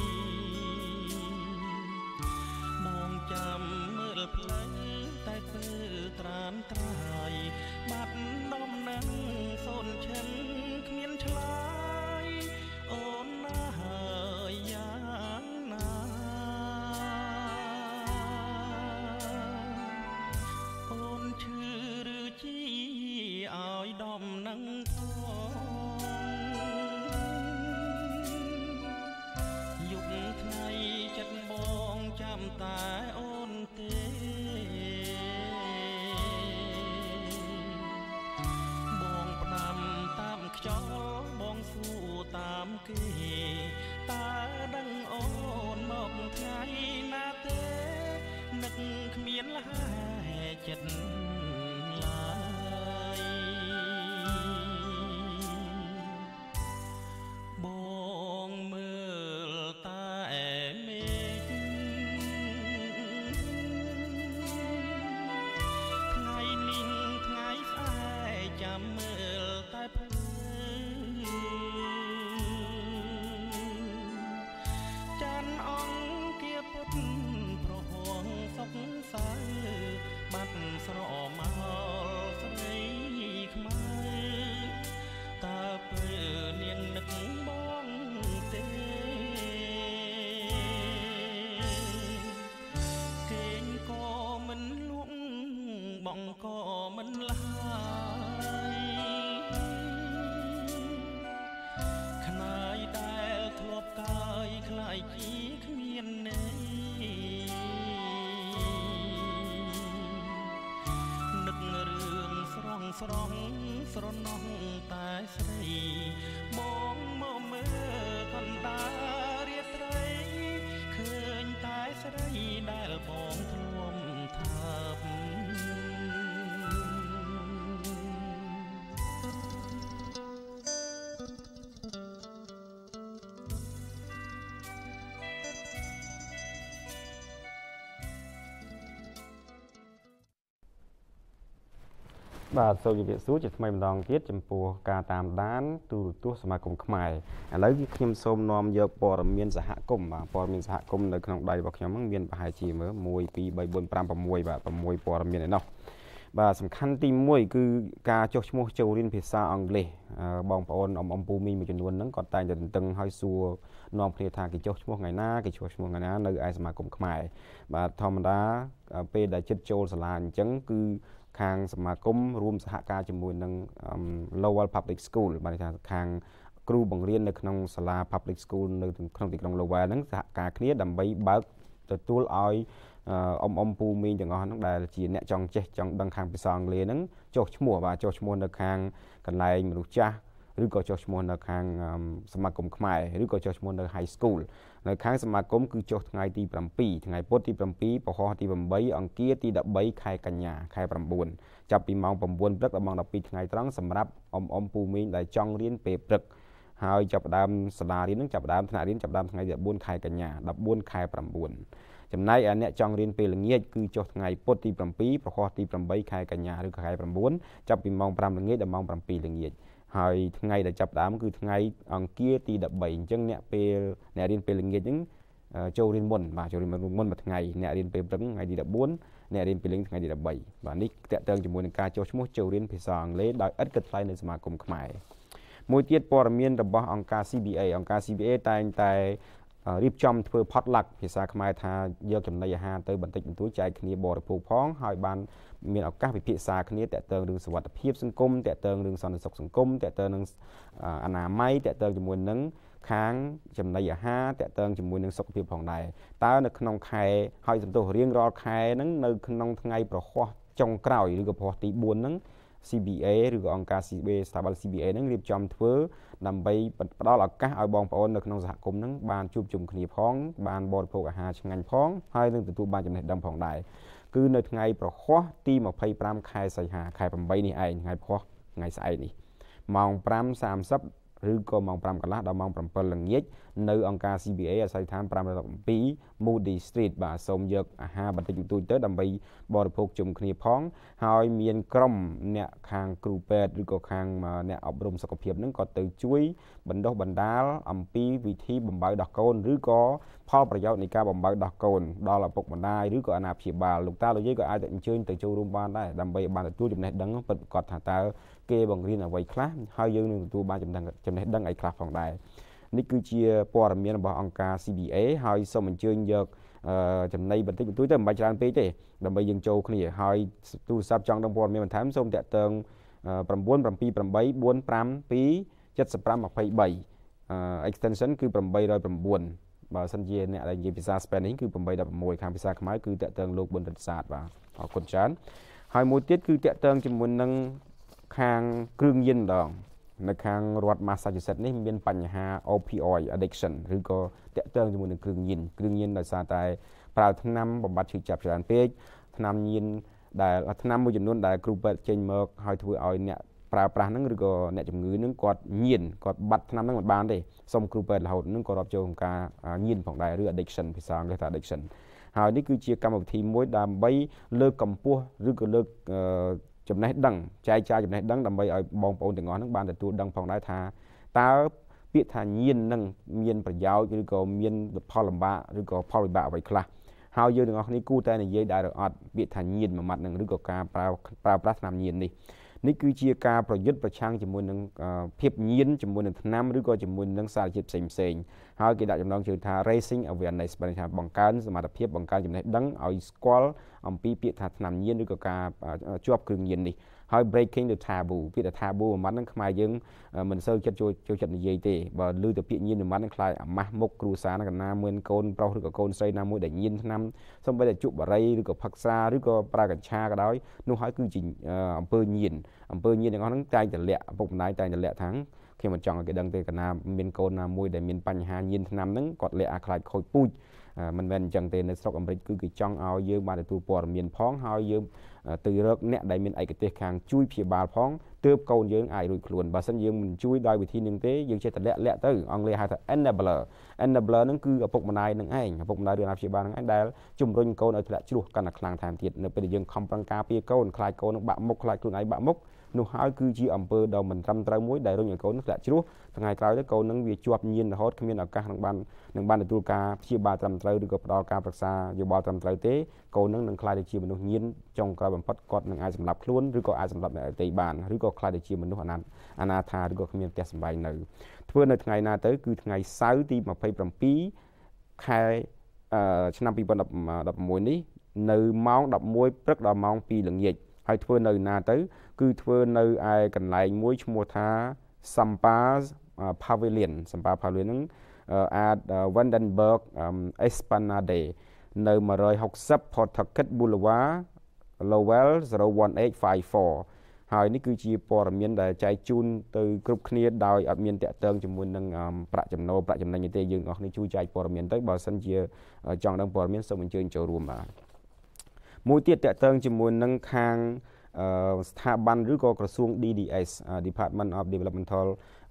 បងចាំមើលផ្លូវតែពេលត្រានត្រាយបាត់ដំណឹងសូនឈិនគ្មានឆ្លើយអូនណាហើយយ៉ាងណាអូនឈឺឬជីឲ្យដំណឹងផងយុគថ្ងៃចិត្តបងចាំតែអូនទេបងផ្ដាំតាមខ្យល់បងសួរតាមគេតើដឹងអូនមកថ្ងៃណាទេនឹកគ្មានលះចិត្តឡើយបងមើលតែមេឃថ្ងៃនេះថ្ងៃស្អែកចាំមើលតែភ្លឺបាទសូមជម្រាបសួរជាថ្មីម្ដងទៀតចំពោះការតាមដានទូរទស្សន៍សមាគមខ្មែរឥឡូវខ្ញុំសូមនាំយកព័ត៌មានសហគមន៍បាទព័ត៌មានសហគមន៍នៅក្នុងដៃរបស់ខ្ញុំហ្នឹងមានប្រហែលជាមើលone two three four five sixបាទsixព័ត៌មានឯណោះបាទសំខាន់ទីoneគឺការចុះឈ្មោះចូលរៀនភាសាអង់គ្លេសបងប្អូនអ៊ំអ៊ំពូមីងមួយចំនួនហ្នឹងគាត់តែងតែតឹងឲ្យសួរនាំគ្នាថាគេចុះឈ្មោះថ្ងៃណាគេចុះឈ្មោះថ្ងៃណានៅឯសមាគមខ្មែរបាទធម្មតាពេលដែលចិត្តចូលសាលាអញ្ចឹងគឺខាងសមាគមរួមសហការជាមួយនឹង Lowell Public School បានថាខាងគ្រូបង្រៀននៅក្នុងសាលា Public School នៅក្នុងទីក្រុង Lowell ហ្នឹងសហការគ្នាដើម្បីបើកទទួលឲ្យអ៊ំអ៊ំពូមីងទាំងអស់ហ្នឹងដែលជាអ្នកចង់ចេះចង់ដឹងខាងភាសាអង់គ្លេសហ្នឹងចុះឈ្មោះបាទចុះឈ្មោះនៅខាងកន្លែងមនុស្សចាស់ឬក៏ចុះឈ្មោះនៅខាងសមាគមខ្មែរឬក៏ចុះឈ្មោះនៅ High School នៅខាងសមាគមគឺចុះថ្ងៃទីsevenថ្ងៃពុធទីsevenពហុទីeightអង្គារទីthirteenខែកញ្ញាខែnineចាប់ពីម៉ោងnineព្រឹកដល់ម៉ោងtwelveថ្ងៃត្រង់សម្រាប់អ៊ំអ៊ំពូមីងដែលចង់រៀនពេលព្រឹកហើយចាប់ផ្ដើមសាលារៀននឹងចាប់ផ្ដើមថ្នាក់រៀនចាប់ផ្ដើមថ្ងៃទីfourteenខែកញ្ញាfourteenខែnineចំណែកឯអ្នកចង់រៀនពេលល្ងាចគឺចុះថ្ងៃពុធទីsevenពហុទីeightខែកញ្ញាឬខែnineចាប់ពីម៉ោងfiveល្ងាចដល់ម៉ោងsevenល្ងាចហើយថ្ងៃដែលចាប់ផ្ដើមគឺថ្ងៃអង្គារទីthirteenអញ្ចឹងអ្នកពេលអ្នករៀនពេលល្ងាចហ្នឹងចូលរៀនមុនបាទចូលរៀនមុនមួយថ្ងៃអ្នករៀនពេលព្រឹកថ្ងៃទីfourteenអ្នករៀនពេលល្ងាចថ្ងៃទីthirteenបាទនេះតកតងជាមួយនឹងការចុះឈ្មោះចូលរៀនភាសាអង់គ្លេសដោយឥតគិតថ្លៃនៅសមាគមខ្មែរមួយទៀតព័ត៌មានរបស់អង្គការ C B A អង្គការ C B A តែងតែរៀបចំធ្វើ potluck ភាសាខ្មែរថាយកចំណីអាហារទៅបន្តិចបន្តួចចែកគ្នាបរិភោគផងហើយបានមានឱកាសពិភាក្សាគ្នាតាក់ទងរឿងសុវត្ថិភាពសង្គមតាក់ទងរឿងសន្តិសុខសង្គមតាក់ទងនឹងអនាម័យតាក់ទងជាមួយនឹងខាងចំណីអាហារតាក់ទងជាមួយនឹងសុខភាពផងដែរតើនៅក្នុងខែហើយសំទោសរៀងរាល់ខែហ្នឹងនៅក្នុងថ្ងៃប្រហ័សចុងក្រោយឬក៏ប្រហ័សទីfourហ្នឹង C B A ឬក៏អង្គការ C B A ស្ថាប័ន C B A ហ្នឹងរៀបចំធ្វើដើម្បីផ្ដល់ឱកាសឲ្យបងប្អូននៅក្នុងសហគមន៍ហ្នឹងបានជួបជុំគ្នាផងបានបរិភោគអាហារឆ្ងាញ់ផងហើយនឹងទទួលបានចំណេះដឹងផងដែរគឺនៅថ្ងៃប្រហ័សទីtwenty-fiveខែសីហាខែeightនេះឯងថ្ងៃប្រហ័សថ្ងៃស្អែកនេះម៉ោងfive thirtyឬក៏ម៉ោងfiveកន្លះដល់ម៉ោងsevenល្ងាចនៅអង្គការ C B A អាស័យដ្ឋានfive twelve Moody Street បាទសូមយកអាហារបន្តិចបន្តួចទៅដើម្បីបរិភោគជុំគ្នាផងហើយមានក្រុមអ្នកខាងគ្រូពេទ្យឬក៏ខាងអ្នកអប់រំសុខភាពហ្នឹងក៏ទៅជួយបណ្ដុះបណ្ដាលអំពីវិធីបំបៅដោះកូនឬក៏ផលប្រយោជន៍នៃការបំបៅដោះកូនដល់ឪពុកម្ដាយឬក៏អាណាព្យាបាលលោកតាលោកយាយក៏អាចអញ្ជើញទៅចូលរួមបានដែរដើម្បីបានទទួលចំណេះដឹងពិតប្រាកដថាតើគេបង្រៀនអ្វីខ្លះហើយយើងនឹងទទួលបានចំណេះចំណេះដឹងអីខ្លះផងដែរនេះគឺជាព័ត៌មានរបស់អង្គការ C B A ហើយសូមអញ្ជើញយកចំណីបន្តិចបន្តួចទៅមិនបាច់ច្រើនពេកទេដើម្បីយើងចូលគ្នាហើយទូរស័ព្ទចង់ដឹងព័ត៌មានបន្ថែមសូមតាក់ទងnine seven eight eight four five two seven five two three អ extension គឺeight oh nineបើសិនជាអ្នកដែលនិយាយភាសា Spanish គឺeight one sixខាងភាសាខ្មែរគឺតាក់ទងលោកប៊ុនរិទ្ធសាទបាទអរគុណច្រើនហើយមួយទៀតគឺតាក់ទងជាមួយនឹងខាងគ្រឿងញៀនម្ដងនៅខាងរដ្ឋ Massachusetts នេះមានបញ្ហា opioid addiction ឬក៏តាក់ទងជាមួយនឹងគ្រឿងញៀនគ្រឿងញៀនដោយសារតែប្រើថ្នាំបំបត្តិឈឺចាប់ច្រើនពេកថ្នាំញៀនដែលថ្នាំមួយចំនួនដែលគ្រូពេទ្យចេញមកហើយធ្វើឲ្យអ្នកប្រើប្រាស់ហ្នឹងឬក៏អ្នកជំងឺហ្នឹងគាត់ញៀនគាត់បាត់ថ្នាំហ្នឹងមិនបានទេសុំគ្រូពេទ្យរហូតហ្នឹងក៏រាប់ចូលក្នុងការញៀនផងដែរឬ addiction ភាសាអង់គ្លេសថា addiction ហើយនេះគឺជាកម្មវិធីមួយដើម្បីលើកកម្ពស់ឬក៏លើកចំណេះដឹងចែកចាយចំណេះដឹងដើម្បីឲ្យបងប្អូនទាំងអស់ហ្នឹងបានទទួលដឹងផងដែរថាតើពាក្យថាញៀននឹងមានប្រយោជន៍ឬក៏មានផលលំបាកឬក៏ផលវិបាកអ្វីខ្លះហើយយើងទាំងអស់គ្នាគួរតែនិយាយដែរឬអត់ពាក្យថាញៀនមួយម៉ាត់ហ្នឹងឬក៏ការប្រើប្រើប្រាស់ថ្នាំញៀននេះនេះគឺជាការប្រយុទ្ធប្រឆាំងជាមួយនឹងភាពញៀនជាមួយនឹងថ្នាំឬក៏ជាមួយនឹងសារជាតិផ្សេងផ្សេងហើយគេដាក់ចំណងជើងថា raising awareness បានថាបង្កើនសមត្ថភាពបង្កើនចំណេះដឹងឲ្យស្គាល់អំពីពាក្យថាថ្នាំញៀនឬក៏ការជាប់គ្រឿងញៀននេះហើយ breaking the taboo ពាក្យថា taboo មួយម៉ាត់ហ្នឹងខ្មែរយើងមិនសូវចិត្តចូលចូលចិត្តនិយាយទេបើឮទៅពាក្យញៀនមួយម៉ាត់ហ្នឹងខ្លាចអាម៉ាស់មុខគ្រួសារហ្នឹងកណាមានកូនប្រុសឬក៏កូនស្រីណាមួយដែលញៀនថ្នាំសូម្បីតែជក់បារីឬក៏ផឹកសាឬក៏ប្រើកញ្ឆាក៏ដោយនោះហើយគឺជាអំពើញៀនអំពើញៀនទាំងអស់ហ្នឹងតែងតែលាក់ឪពុកម្ដាយតែងតែលាក់ថាខ្ញុំមិនចង់ឲ្យគេដឹងទេកណាមានកូនណាមួយដែលមានបញ្ហាញៀនថ្នាំហ្នឹងគាត់លាក់អាខ្លាចខូចពូជមិនមែនអញ្ចឹងទេនៅស្រុកអាមេរិកគឺគេចង់ឲ្យយើងបានទទួលព័ត៌មានផងហើយយើងទៅរកអ្នកដែលមានឯកទេសខាងជួយព្យាបាលផងទើបកូនយើងអាចរួចខ្លួនបើមិនយើងមិនជួយដោយវិធីនឹងទេយើងចេះតែលាក់លាក់ទៅអង់គ្លេសហៅថា enabler enabler ហ្នឹងគឺឪពុកម្ដាយនឹងឯងឪពុកម្ដាយឬអាណាព្យាបាលនឹងឯងដែលជំរុញកូនឲ្យធ្លាក់ជ្រោះកាន់តែខ្លាំងថែមទៀតនៅពេលដែលយើងខំប្រឹងការពារកូនខ្លាចកូននឹងបាក់មុខខ្លាចខ្លួនឯងបាក់មុខនោះហើយគឺជាអំពើដ៏មិនត្រឹមត្រូវមួយដែលរុញឲ្យកូនធ្លាក់ជ្រោះថ្ងៃក្រោយទៅកូននឹងវាជាប់ញៀនរហូតគ្មានឱកាសនឹងបាននឹងបានទទួលការព្យាបាលត្រឹមត្រូវឬក៏ផ្ដល់ការប្រឹក្សាយោបល់ត្រឹមត្រូវទេកូននឹងនឹងខ្លាចទៅជាមនុស្សញៀនចុងក្រោយបំផុតគាត់នឹងអាចសម្លាប់ខ្លួនឬក៏អាចសម្លាប់អ្នកដទៃបានឬក៏ខ្លាចទៅជាមនុស្សអនាថអនាថាឬក៏គ្មានផ្ទះសម្បែងនៅធ្វើនៅថ្ងៃណាទៅគឺថ្ងៃសៅរ៍ទីម្ភៃប្រាំពីរខែឆ្នាំពីរពាន់ដប់ប្រាំមួយនេះនៅម៉ោងដប់មួយព្រឹកដល់ម៉ោងពីរល្ងាចហើយធ្វើនៅណាទៅគឺធ្វើនៅឯកន្លែងមួយឈ្មោះថា Sampa Pavilion Sampa Pavilion ហ្នឹង at Vandenberg Esplanade នៅone sixty Pawtucket Boulevard Lowell zero one eight five four ហើយនេះគឺជាព័ត៌មានដែលចែកជូនទៅគ្រប់គ្នាដោយអត់មានតាក់ទងជាមួយនឹងប្រាក់ចំណូលប្រាក់ចំណេញទេយើងអស់គ្នាជួយចែកព័ត៌មានទៅបើសិនជាចង់ដឹងព័ត៌មានសូមអញ្ជើញចូលរួមបាទមួយទៀតតាក់ទងជាមួយនឹងខាងស្ថាប័នឬក៏ក្រសួង D D S Department of Developmental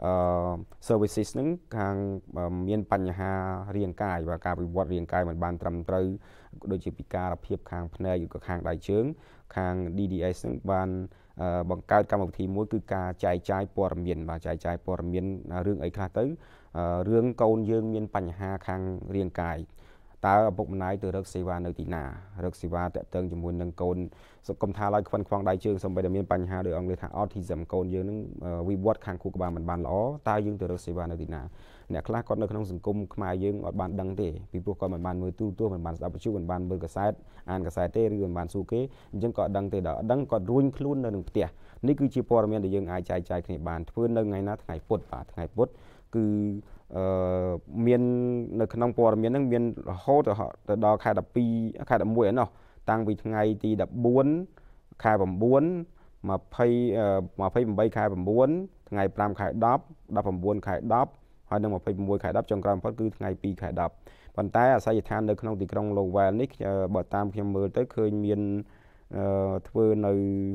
Services ហ្នឹងខាងមានបញ្ហារាងកាយvàការវិវត្តរាងកាយមិនបានត្រឹមត្រូវដូចជាពិការភាពខាងភ្នែកឬក៏ខាងដៃជើងខាង D D S ហ្នឹងបានបង្កើតកម្មវិធីមួយគឺការចែកចាយព័ត៌មានបាទចែកចាយព័ត៌មានរឿងអីខ្លះទៅរឿងកូនយើងមានបញ្ហាខាងរាងកាយតើឪពុកម្ដាយទៅរកសេវានៅទីណារកសេវាតាក់ទងជាមួយនឹងកូនសុខុមថាឡើយខ្វាន់ខ្វងដៃជើងសូម្បីតែមានបញ្ហាដោយអង់គ្លេសថា autism កូនយើងនឹងវិវត្តខាងខួរក្បាលមិនបានល្អតើយើងទៅរកសេវានៅទីណាអ្នកខ្លះគាត់នៅក្នុងសង្គមខ្មែរយើងអត់បានដឹងទេពីព្រោះគាត់មិនបានមើលទូរទស្សន៍មិនបានស្ដាប់វិទ្យុមិនបានមើលកាសែតអានកាសែតទេឬមិនបានសួរគេអញ្ចឹងគាត់អត់ដឹងទេដល់អត់ដឹងគាត់រួញខ្លួននៅក្នុងផ្ទះនេះគឺជាព័ត៌មានដែលយើងអាចចែកចាយគ្នាបានធ្វើនៅថ្ងៃណាថ្ងៃពុធបាទថ្ងៃពុធគឺអឺមាននៅក្នុងព័ត៌មានហ្នឹងមានរហូតទៅដល់ខែដប់ពីរខែដប់មួយឯណោះតាំងពីថ្ងៃទីដប់បួនខែ9 20 28ខែ9ថ្ងៃ5ខែ10 19ខែ10ហើយនឹង26ខែ10ចុងក្រោយបំផុតគឺថ្ងៃពីរខែ10ប៉ុន្តែអាសយដ្ឋាននៅក្នុងទីក្រុង Lowell នេះបើតាមខ្ញុំមើលទៅឃើញមានអឺធ្វើនៅ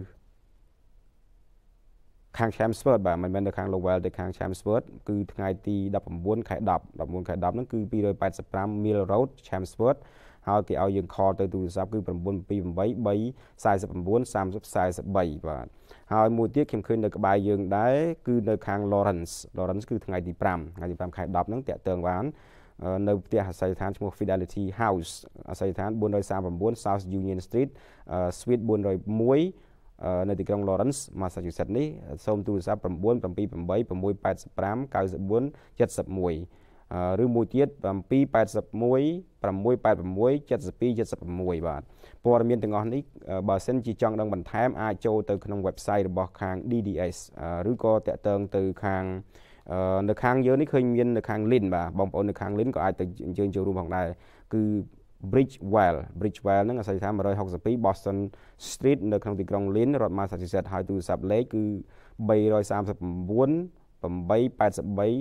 ខាង Chelmsford បាទមិនមែននៅខាង Lowell ទេខាង Chelmsford គឺថ្ងៃទីដប់ប្រាំបួនខែ10 19ខែ10ហ្នឹងគឺtwo eighty-five Mill Road Chelmsford ហើយគេឲ្យយើង call ទៅទូរស័ព្ទគឺnine two eight three four nine three four three threeបាទហើយមួយទៀតខ្ញុំឃើញនៅក្បែរយើងដែរគឺនៅខាង Lawrence Lawrence គឺថ្ងៃទីfiveថ្ងៃទីfiveខែ10ហ្នឹងតាក់ទងបាននៅផ្ទះអាសយដ្ឋានឈ្មោះ Fidelity House អាសយដ្ឋានfour thirty-nine South Union Street Suite four oh oneនៅទីក្រុង Lawrence Massachusetts នេះសូមទូរស័ព្ទnine seven eight eight six eight five nine four seven sevenឬមួយទៀតseven eight one six six eight six seven two seven sixបាទព័ត៌មានទាំងអស់នេះបើសិនជាចង់ដឹងបន្ថែមអាចចូលទៅក្នុង website របស់ខាង D D S ឬក៏តាក់ទងទៅខាងនៅខាងយើងនេះឃើញមាននៅខាង Lynn បាទបងប្អូននៅខាង Lynn ក៏អាចទៅអញ្ជើញចូលរួមផងដែរគឺ Bridgewell Bridgewell ហ្នឹងអាសយដ្ឋានone sixty-two Boston Street នៅក្នុងទីក្រុង Lynn រដ្ឋ Massachusetts ហើយទូរស័ព្ទលេខគឺthree three nine eight eight three three eight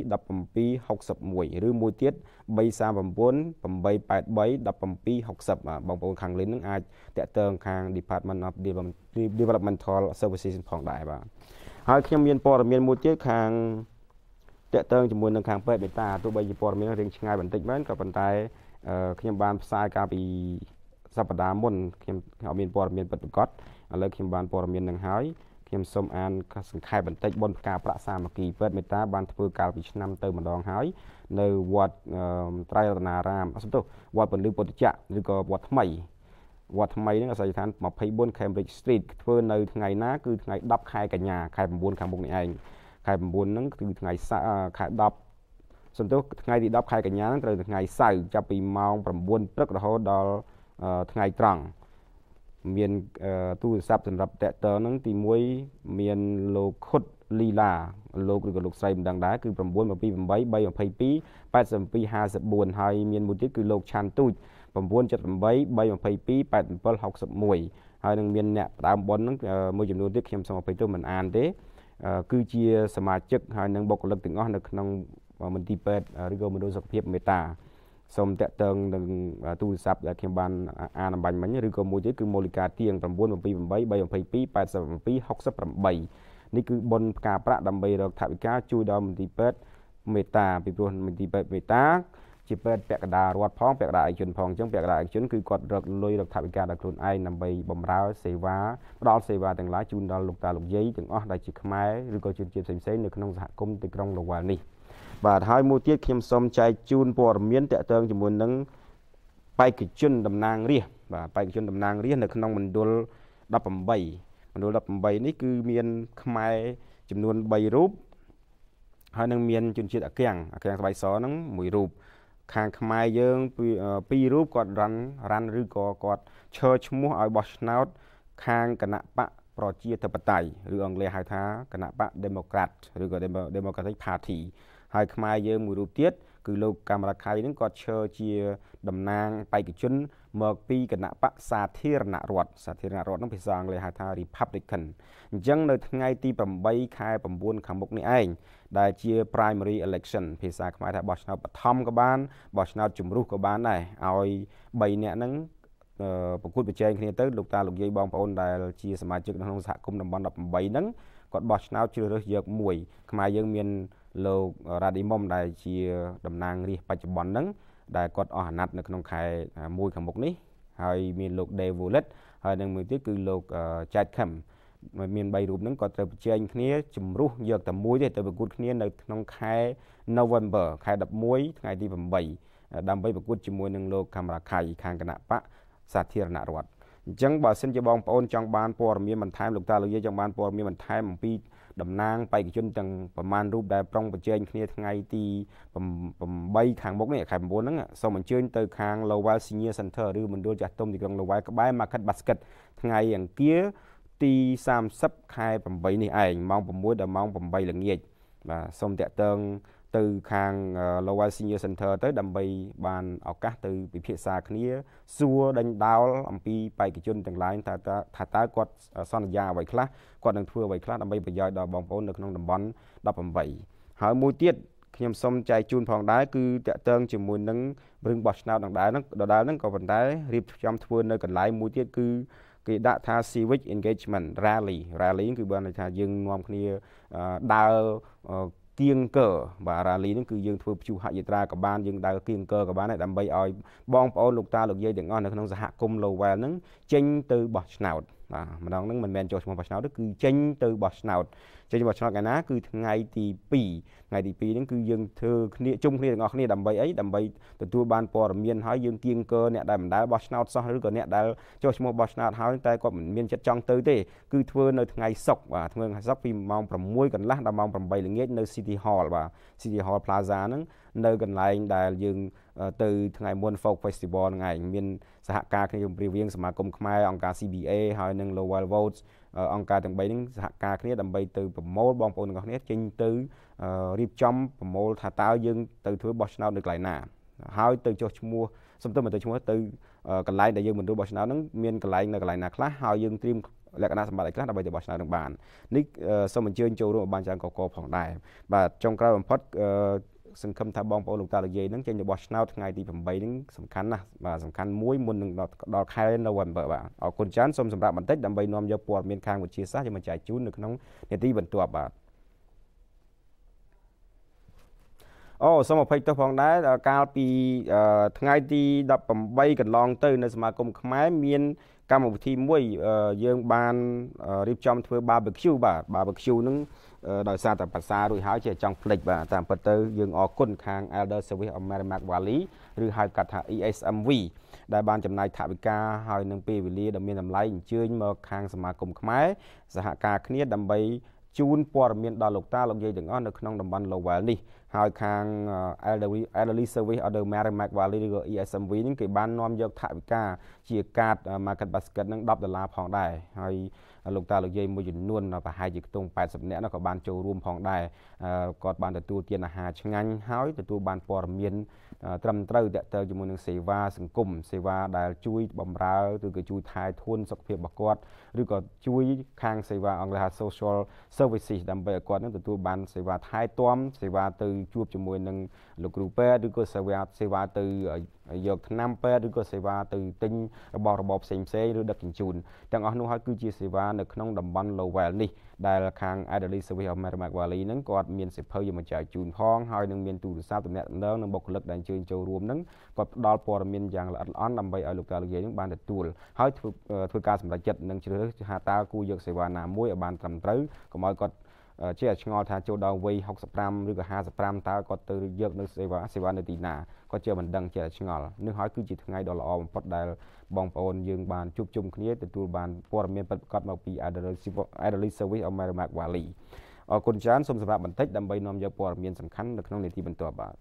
six oneឬមួយទៀតthree three nine eight eight eight three seven two zeroបាទបងប្អូនខាង Lynn ហ្នឹងអាចតាក់ទងខាង Department of Developmental Services ផងដែរបាទហើយខ្ញុំមានព័ត៌មានមួយទៀតខាងតាក់ទងជាមួយនឹងខាងពេទ្យមេត្តាទោះបីជាព័ត៌មានរៀងឆ្ងាយបន្តិចមែនក៏ប៉ុន្តែខ្ញុំបានផ្សាយកាលពីសប្តាហ៍មុនខ្ញុំអត់មានព័ត៌មានពិតប្រាកដឥឡូវខ្ញុំបានព័ត៌មាននឹងហើយខ្ញុំសូមអានសង្ខេបបន្តិចបុណ្យផ្កាប្រាក់សាមគ្គីពេទ្យមេត្តាបានធ្វើកាលពីឆ្នាំទៅម្ដងហើយនៅវត្តត្រៃរតនារាមអត់សំទោសវត្តពលឺពុទ្ធចក្រឬក៏វត្តថ្មីវត្តថ្មីហ្នឹងអាសយដ្ឋានtwenty-four Cambridge Street ធ្វើនៅថ្ងៃណាគឺថ្ងៃtenខែកញ្ញាខែnineខាងមុខនេះឯងខែnineហ្នឹងគឺថ្ងៃខែtenសំទោសថ្ងៃទីtenខែកញ្ញាហ្នឹងត្រូវថ្ងៃសៅរ៍ចាប់ពីម៉ោងnineព្រឹករហូតដល់ថ្ងៃត្រង់មានទូរស័ព្ទសម្រាប់តាក់ទងហ្នឹងទីoneមានលោកខុតលីឡាលោកឬក៏លោកស្រីមិនដឹងដែរគឺnine two eight eight three two two eight seven two five fourហើយមានមួយទៀតគឺលោកឆាន់ទូចnine seven eight three two two eight seven six oneហើយនឹងមានអ្នកផ្ដើមបុណ្យហ្នឹងមួយចំនួនទៀតខ្ញុំសូមអភ័យទោសមិនអានទេគឺជាសមាជិកហើយនឹងបុគ្គលិកទាំងអស់នៅក្នុងមន្ទីរពេទ្យឬក៏មណ្ឌលសុខភាពមេត្តាសូមតាក់ទងនឹងទូរស័ព្ទដែលខ្ញុំបានអានអំបញ្ញមិញឬក៏មួយទៀតគឺមូលិកាទៀង nine one two eight 3 two two 8 seven two six eight នេះគឺបុណ្យផ្កាប្រាក់ដើម្បីរកថវិកាជួយដល់មន្ទីរពេទ្យមេតាពីព្រោះមន្ទីរពេទ្យមេតាជាពេទ្យពាក់កណ្ដាលរដ្ឋផងពាក់កណ្ដាលឯកជនផងអញ្ចឹងពាក់កណ្ដាលឯកជនគឺគាត់រកលុយរកថវិកាដល់ខ្លួនឯងដើម្បីបម្រើសេវាផ្ដល់សេវាទាំងឡាយជូនដល់លោកតាលោកយាយទាំងអស់ដែលជាខ្មែរឬក៏ជនជាតិផ្សេងៗនៅក្នុងសហគមន៍ទីក្រុងលវ៉ាល់នេះបាទហើយមួយទៀតខ្ញុំសូមចែកជូនព័ត៌មានតាក់ទងជាមួយនឹងបេក្ខជនតំណាងរាស្ត្របាទបេក្ខជនតំណាងរាស្ត្រនៅក្នុងមណ្ឌលeighteenមណ្ឌលeighteenនេះគឺមានខ្មែរចំនួនthreeរូបហើយនឹងមានជនជាតិអាកាំងអាកាំងស្បែកសហ្នឹងមួយរូបខាងខ្មែរយើងពីររូបគាត់រ៉ាន់រ៉ាន់ឬក៏គាត់ឈើឈ្មោះឲ្យបោះឆ្នោតខាងគណៈបកប្រជាធិបតេយ្យឬអង់គ្លេសហៅថាគណៈបក Democrat ឬក៏ Democratic Party ហើយខ្មែរយើងមួយរូបទៀតគឺលោកកាមរាខៃនឹងគាត់ឈើជាតំណាងបេក្ខជនមកពីគណៈបកសាធារណរដ្ឋសាធារណរដ្ឋនឹងភាសាអង់គ្លេសហៅថា Republican អញ្ចឹងនៅថ្ងៃទីeightខែnineខាងមុខនេះឯងដែលជា primary election ភាសាខ្មែរថាបោះឆ្នោតបឋមក៏បានបោះឆ្នោតជំរុះក៏បានដែរឲ្យthreeនាក់ហ្នឹងប្រគួតប្រជែងគ្នាទៅលោកតាលោកយាយបងប្អូនដែលជាសមាជិកក្នុងសហគមន៍តំបន់eighteenហ្នឹងគាត់បោះឆ្នោតជ្រើសរើសយកមួយខ្មែរយើងមានលោករ៉ាឌីមុំដែលជាតំណាងរាស្ត្របច្ចុប្បន្នហ្នឹងដែលគាត់អស់អាណត្តិនៅក្នុងខែមួយខាងមុខនេះហើយមានលោក Devolet ហើយនឹងមួយទៀតគឺលោក Chad Kham មានthreeរូបហ្នឹងគាត់ត្រូវប្រជែងគ្នាជំរុះយកតែមួយទេទៅប្រកួតគ្នានៅក្នុងខែ November ខែelevenថ្ងៃទីeightដើម្បីប្រកួតជាមួយនឹងលោកកាមរាខៃខាងគណៈបកសាធារណរដ្ឋអញ្ចឹងបើសិនជាបងប្អូនចង់បានព័ត៌មានបន្ថែមលោកតាលោកយាយចង់បានព័ត៌មានបន្ថែមអំពីតំណាងបេក្ខជនទាំងប្រមាណរូបដែលប្រុងប្រជែងគ្នាថ្ងៃទីeightខាងមុខនេះខែnineហ្នឹងសូមអញ្ជើញទៅខាង Lowell Senior Center ឬមណ្ឌលចាស់ទុំទីក្រុង Lowell ក្បែរ Market Basket ថ្ងៃអង្គារទីthirtyខែeightនេះឯងម៉ោងsixដល់ម៉ោងeightល្ងាចបាទសូមតាក់ទងទៅខាង Lowell Senior Center ទៅដើម្បីបានឱកាសទៅពិភាក្សាគ្នាសួរដេញដោលអំពីបេក្ខជនទាំងឡាយថាថាតើគាត់សន្យាអ្វីខ្លះគាត់នឹងធ្វើអ្វីខ្លះដើម្បីប្រយោជន៍ដល់បងប្អូននៅក្នុងតំបន់eighteenហើយមួយទៀតខ្ញុំសូមចែកជូនផងដែរគឺតាក់ទងជាមួយនឹងរឿងបោះឆ្នោតដដែលហ្នឹងដដែលហ្នឹងក៏ប៉ុន្តែរៀបចំធ្វើនៅកន្លែងមួយទៀតគឺគេដាក់ថា civic engagement rally rally គឺបានន័យថាយើងនាំគ្នាដើរគៀងកើបាទ rally ហ្នឹងគឺយើងធ្វើព្យុហយាត្រាក៏បានយើងដើរគៀងកើក៏បានដែរដើម្បីឲ្យបងប្អូនលោកតាលោកយាយទាំងអស់នៅក្នុងសហគមន៍ Lowell ហ្នឹងចេញទៅបោះឆ្នោតបាទម្ដងហ្នឹងមិនមែនចូលឈ្មោះបោះឆ្នោតទេគឺចេញទៅបោះឆ្នោតចេញបោះឆ្នោតកាលណាគឺថ្ងៃទីtwoថ្ងៃទីtwoហ្នឹងគឺយើងធ្វើគ្នាជុំគ្នាទាំងអស់គ្នាដើម្បីអីដើម្បីទទួលបានព័ត៌មានហើយយើងគៀងកើអ្នកដែលមិនដែលបោះឆ្នោតសោះឬក៏អ្នកដែលចូលឈ្មោះបោះឆ្នោតហើយតែគាត់មិនមានចិត្តចង់ទៅទេគឺធ្វើនៅថ្ងៃសុក្របាទធ្វើថ្ងៃសុក្រពីម៉ោងsixកន្លះដល់ម៉ោងeightល្ងាចនៅ City Hall បាទ City Hall Plaza ហ្នឹងនៅកន្លែងដែលយើងទៅថ្ងៃមុន Folk Festival ហ្នឹងឯងមានសហការគ្នាជំរាបរៀងសមាគមខ្មែរអង្គការ C B A ហើយនឹង Lowell Votes អង្គការទាំង3ហ្នឹងសហការគ្នាដើម្បីទៅប្រមូលបងប្អូនទាំងអស់គ្នាចេញទៅរៀបចំប្រមូលថាតើយើងទៅធ្វើបោះឆ្នោតនៅកន្លែងណាហើយទៅចុះឈ្មោះសុំទៅមកទៅឈ្មោះទៅកន្លែងដែលយើងមិនរួចបោះឆ្នោតហ្នឹងមានកន្លែងនៅកន្លែងណាខ្លះហើយយើងត្រៀមលក្ខណៈសម្បត្តិអីខ្លះដើម្បីទៅបោះឆ្នោតនឹងបាននេះសូមអញ្ជើញចូលរួមបានច្រើនកកផងដែរបាទចុងក្រោយបំផុតសង្ឃឹមថាបងប្អូនលោកតាលោកយាយនឹងចេញទៅបោះឆ្នោតថ្ងៃទីeightហ្នឹងសំខាន់ណាស់បាទសំខាន់មួយមុននឹងដល់ខែ November បាទអរគុណច្រើនសូមសម្រាប់បន្តិចដើម្បីនាំយកព័ត៌មានខាងវិទ្យាសាស្ត្រយកមកចែកជូននៅក្នុងនាទីបន្ទាប់បាទអូសូមអភ័យទោសផងដែរកាលពីថ្ងៃទីeighteenកន្លងទៅនៅសមាគមខ្មែរមានកម្មវិធីមួយយើងបានរៀបចំធ្វើ barbecue បាទ barbecue ហ្នឹងដោយសារតែភាសារួចហើយជាចង់ផ្លេចបាទតាមពិតទៅយើងអរគុណខាង Elder Service of Merrimack Valley ឬហៅកាត់ថា E S M V ដែលបានចំណាយថវិកាហើយនឹងពេលវេលាដ៏មានតម្លៃអញ្ជើញមកខាងសមាគមខ្មែរសហការគ្នាដើម្បីជូនព័ត៌មានដល់លោកតាលោកយាយទាំងអស់នៅក្នុងតំបន់ Lowell នេះហើយខាង Elderly Service of the Merrimack Valley ឬក៏ E S M V នេះគេបាននាំយកថវិកាជាកាត Market Basket នឹងtenដុល្លារផងដែរហើយលោកតាលោកយាយមួយចំនួនប្រហែលជាខ្ទង់eightyនាក់ក៏បានចូលរួមផងដែរគាត់បានទទួលទានអាហារឆ្ងាញ់ហើយទទួលបានព័ត៌មានត្រឹមត្រូវទាក់ទងជាមួយនឹងសេវាសង្គមសេវាដែលជួយបម្រើឬក៏ជួយថែទាំសុខភាពរបស់គាត់ឬក៏ជួយខាងសេវាអង់គ្លេសហៅ social services ដើម្បីឲ្យគាត់នឹងទទួលបានសេវាថែទាំសេវាទៅជួបជាមួយនឹងលោកគ្រូពេទ្យឬក៏សេវាសេវាទៅយកថ្នាំពេទ្យឬក៏សេវាទៅទិញរបស់របរផ្សេងផ្សេងឬដឹកជញ្ជូនទាំងអស់នោះហើយគឺជាសេវានៅក្នុងតំបន់ Lowell នេះដែលខាង Elderly Service of Merrimack Valley ហ្នឹងគាត់មានសិភៅយកមកចែកជូនផងហើយនឹងមានទូរស័ព្ទទំនាក់ទំនងនឹងបុគ្គលិកដែលអញ្ជើញចូលរួមហ្នឹងគាត់ផ្ដល់ព័ត៌មានយ៉ាងល្អិតល្អន់ដើម្បីឲ្យលោកតាលោកយាយហ្នឹងបានទទួលហើយធ្វើធ្វើការសម្រេចចិត្តនឹងជ្រើសរើសថាតើគួរយកសេវាណាមួយឲ្យបានត្រឹមត្រូវកុំឲ្យគាត់ជាឆ្ងល់ថាចូលដល់វ័យหกสิบห้าឬក៏ห้าสิบห้าតើគាត់ទៅយកនៅសេវាសេវានៅទីណាគាត់ជាមិនដឹងជាឆ្ងល់នេះហើយគឺជាថ្ងៃដ៏ល្អបំផុតដែលបងប្អូនយើងបានជួបជុំគ្នាទទួលបានព័ត៌មានពិតប្រាកដមកពី Elderly Service of Merrimack Valley អរគុណច្រើនសូមសម្រាប់បន្តិចដើម្បីនាំយកព័ត៌មានសំខាន់នៅក្នុងនីតិបន្ទាប់បាទ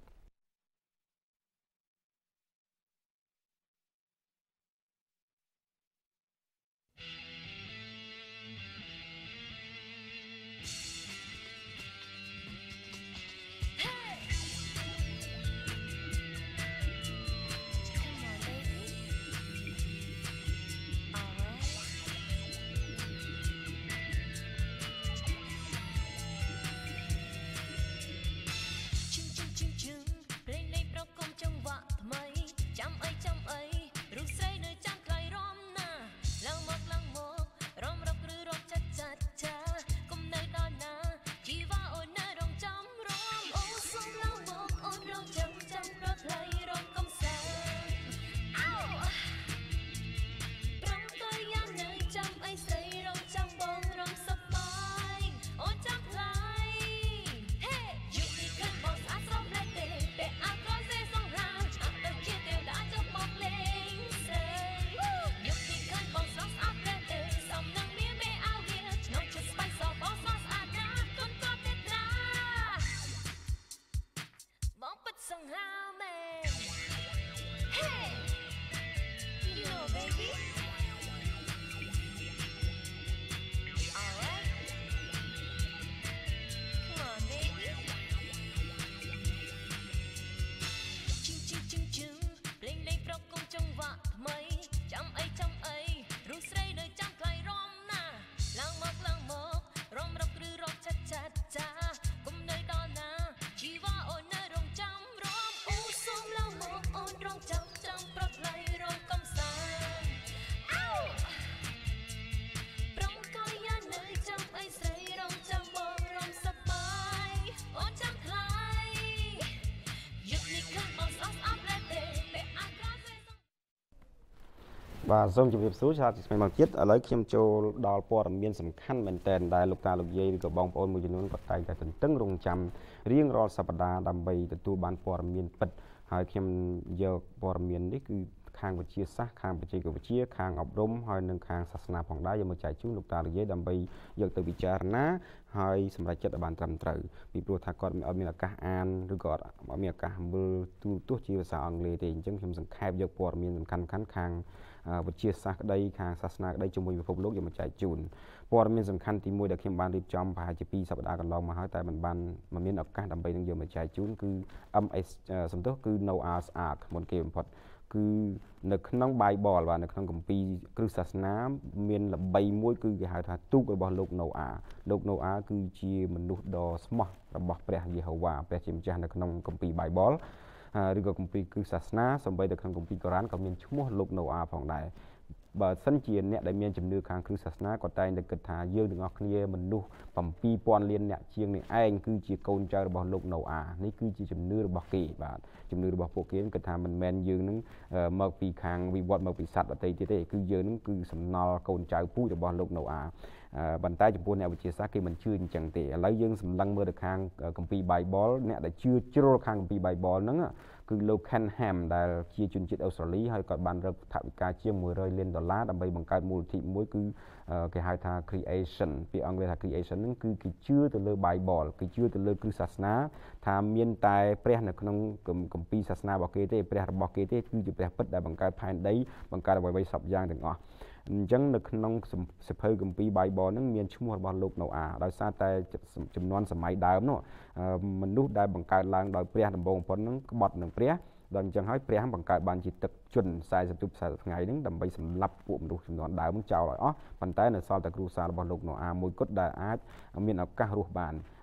បាទសូមជម្រាបសួរច្រើនជាថ្មីមកទៀតឥឡូវខ្ញុំចូលដល់ព័ត៌មានសំខាន់មែនទែនដែលលោកតាលោកយាយឬក៏បងប្អូនមួយចំនួនគាត់តែងតែទន្ទឹងរង់ចាំរៀងរាល់សប្តាហ៍ដើម្បីទទួលបានព័ត៌មានពិតហើយខ្ញុំយកព័ត៌មាននេះគឺខាងវិទ្យាសាស្ត្រខាងបច្ចេកវិទ្យាខាងអប់រំហើយនិងខាងសាសនាផងដែរយកមកចែកជូនលោកតាលោកយាយដើម្បីយកទៅពិចារណាហើយសម្រេចចិត្តឲ្យបានត្រឹមត្រូវពីព្រោះថាគាត់អត់មានឱកាសអានឬក៏អត់មានឱកាសមើលទូរទស្សន៍ជាភាសាអង់គ្លេសទេអញ្ចឹងខ្ញុំសង្ខេបយកព័ត៌មានសំខាន់ៗខាងវិទ្យាសាស្ត្រក្តីខាងសាសនាក្តីជាមួយពិភពលោកយកមកចែកជូនព័ត៌មានសំខាន់ទីមួយដែលខ្ញុំបានរៀបចំប្រហែលជាពីរសប្តាហ៍កន្លងមកហើយតែមិនបានមិនមានឱកាសដើម្បីនឹងយកមកចែកជូនគឺ M S សំទោសគឺ Noah's Ark មុនគេបំផុតគឺនៅក្នុង Bible បាទនៅក្នុងគម្ពីរគ្រឹះសាសនាមានល្បីមួយគឺគេហៅថាទូករបស់លោកណូអាលោកណូអាគឺជាមនុស្សដ៏ស្មោះរបស់ព្រះយេហូវ៉ាព្រះជាម្ចាស់នៅក្នុងគម្ពីរ Bible ឬក៏គម្ពីរគ្រឹះសាសនាសូម្បីតែក្នុងគម្ពីរកូរ៉ានក៏មានឈ្មោះលោកណូអាផងដែរបើសិនជាអ្នកដែលមានជំនឿខាងគ្រឹះសាសនាគាត់តែងតែគិតថាយើងទាំងអស់គ្នាមនុស្ស7ពាន់លានអ្នកជាងនេះឯងគឺជាកូនចៅរបស់លោកណូអានេះគឺជាជំនឿរបស់គេបាទជំនឿរបស់ពួកគេគិតថាមិនមែនយើងនឹងមកពីខាងវិវត្តមកពីសត្វដទៃទៀតទេគឺយើងនឹងគឺសំណល់កូនចៅពូជរបស់លោកណូអាប៉ុន្តែចំពោះអ្នកវិទ្យាសាស្ត្រគេមិនជឿអញ្ចឹងទេឥឡូវយើងសម្លឹងមើលទៅខាងគម្ពីរ Bible អ្នកដែលជឿជ្រុលខាងគម្ពីរ Bible ហ្នឹងគឺលោក Ken Ham ដែលជាជនជាតិអូស្ត្រាលីហើយគាត់បានរកថវិកាជាងមួយរយលានដុល្លារដើម្បីបង្កើតមូលនិធិមួយគឺគេហៅថា creation ពាក្យអង់គ្លេសថា creation ហ្នឹងគឺគេជឿទៅលើ Bible គេជឿទៅលើគ្រឹះសាសនាថាមានតែព្រះនៅក្នុងគម្ពីរសាសនារបស់គេទេព្រះរបស់គេទេគឺជាព្រះពិតដែលបង្កើតផែនដីបង្កើតអ្វីៗសពយ៉ាងទាំងអស់អញ្ចឹងនៅក្នុងសភៅគម្ពីរ Bible ហ្នឹងមានឈ្មោះរបស់លោកណូអាដោយសារតែចំនួនសម័យដើមនោះមនុស្សដែលបង្កើតឡើងដោយព្រះដំបូងបំផុតហ្នឹងក្បត់នឹងព្រះដល់អញ្ចឹងហើយព្រះបង្កើតបានជាទឹកជន់สี่สิบ สี่สิบថ្ងៃហ្នឹងដើម្បីសម្លាប់ពួកមនុស្សចំនួនដើមចោលឲ្យអស់ប៉ុន្តែនៅសល់តែគ្រួសាររបស់លោកណូអាមួយគត់ដែលអាចមានឱកាសរស់បាន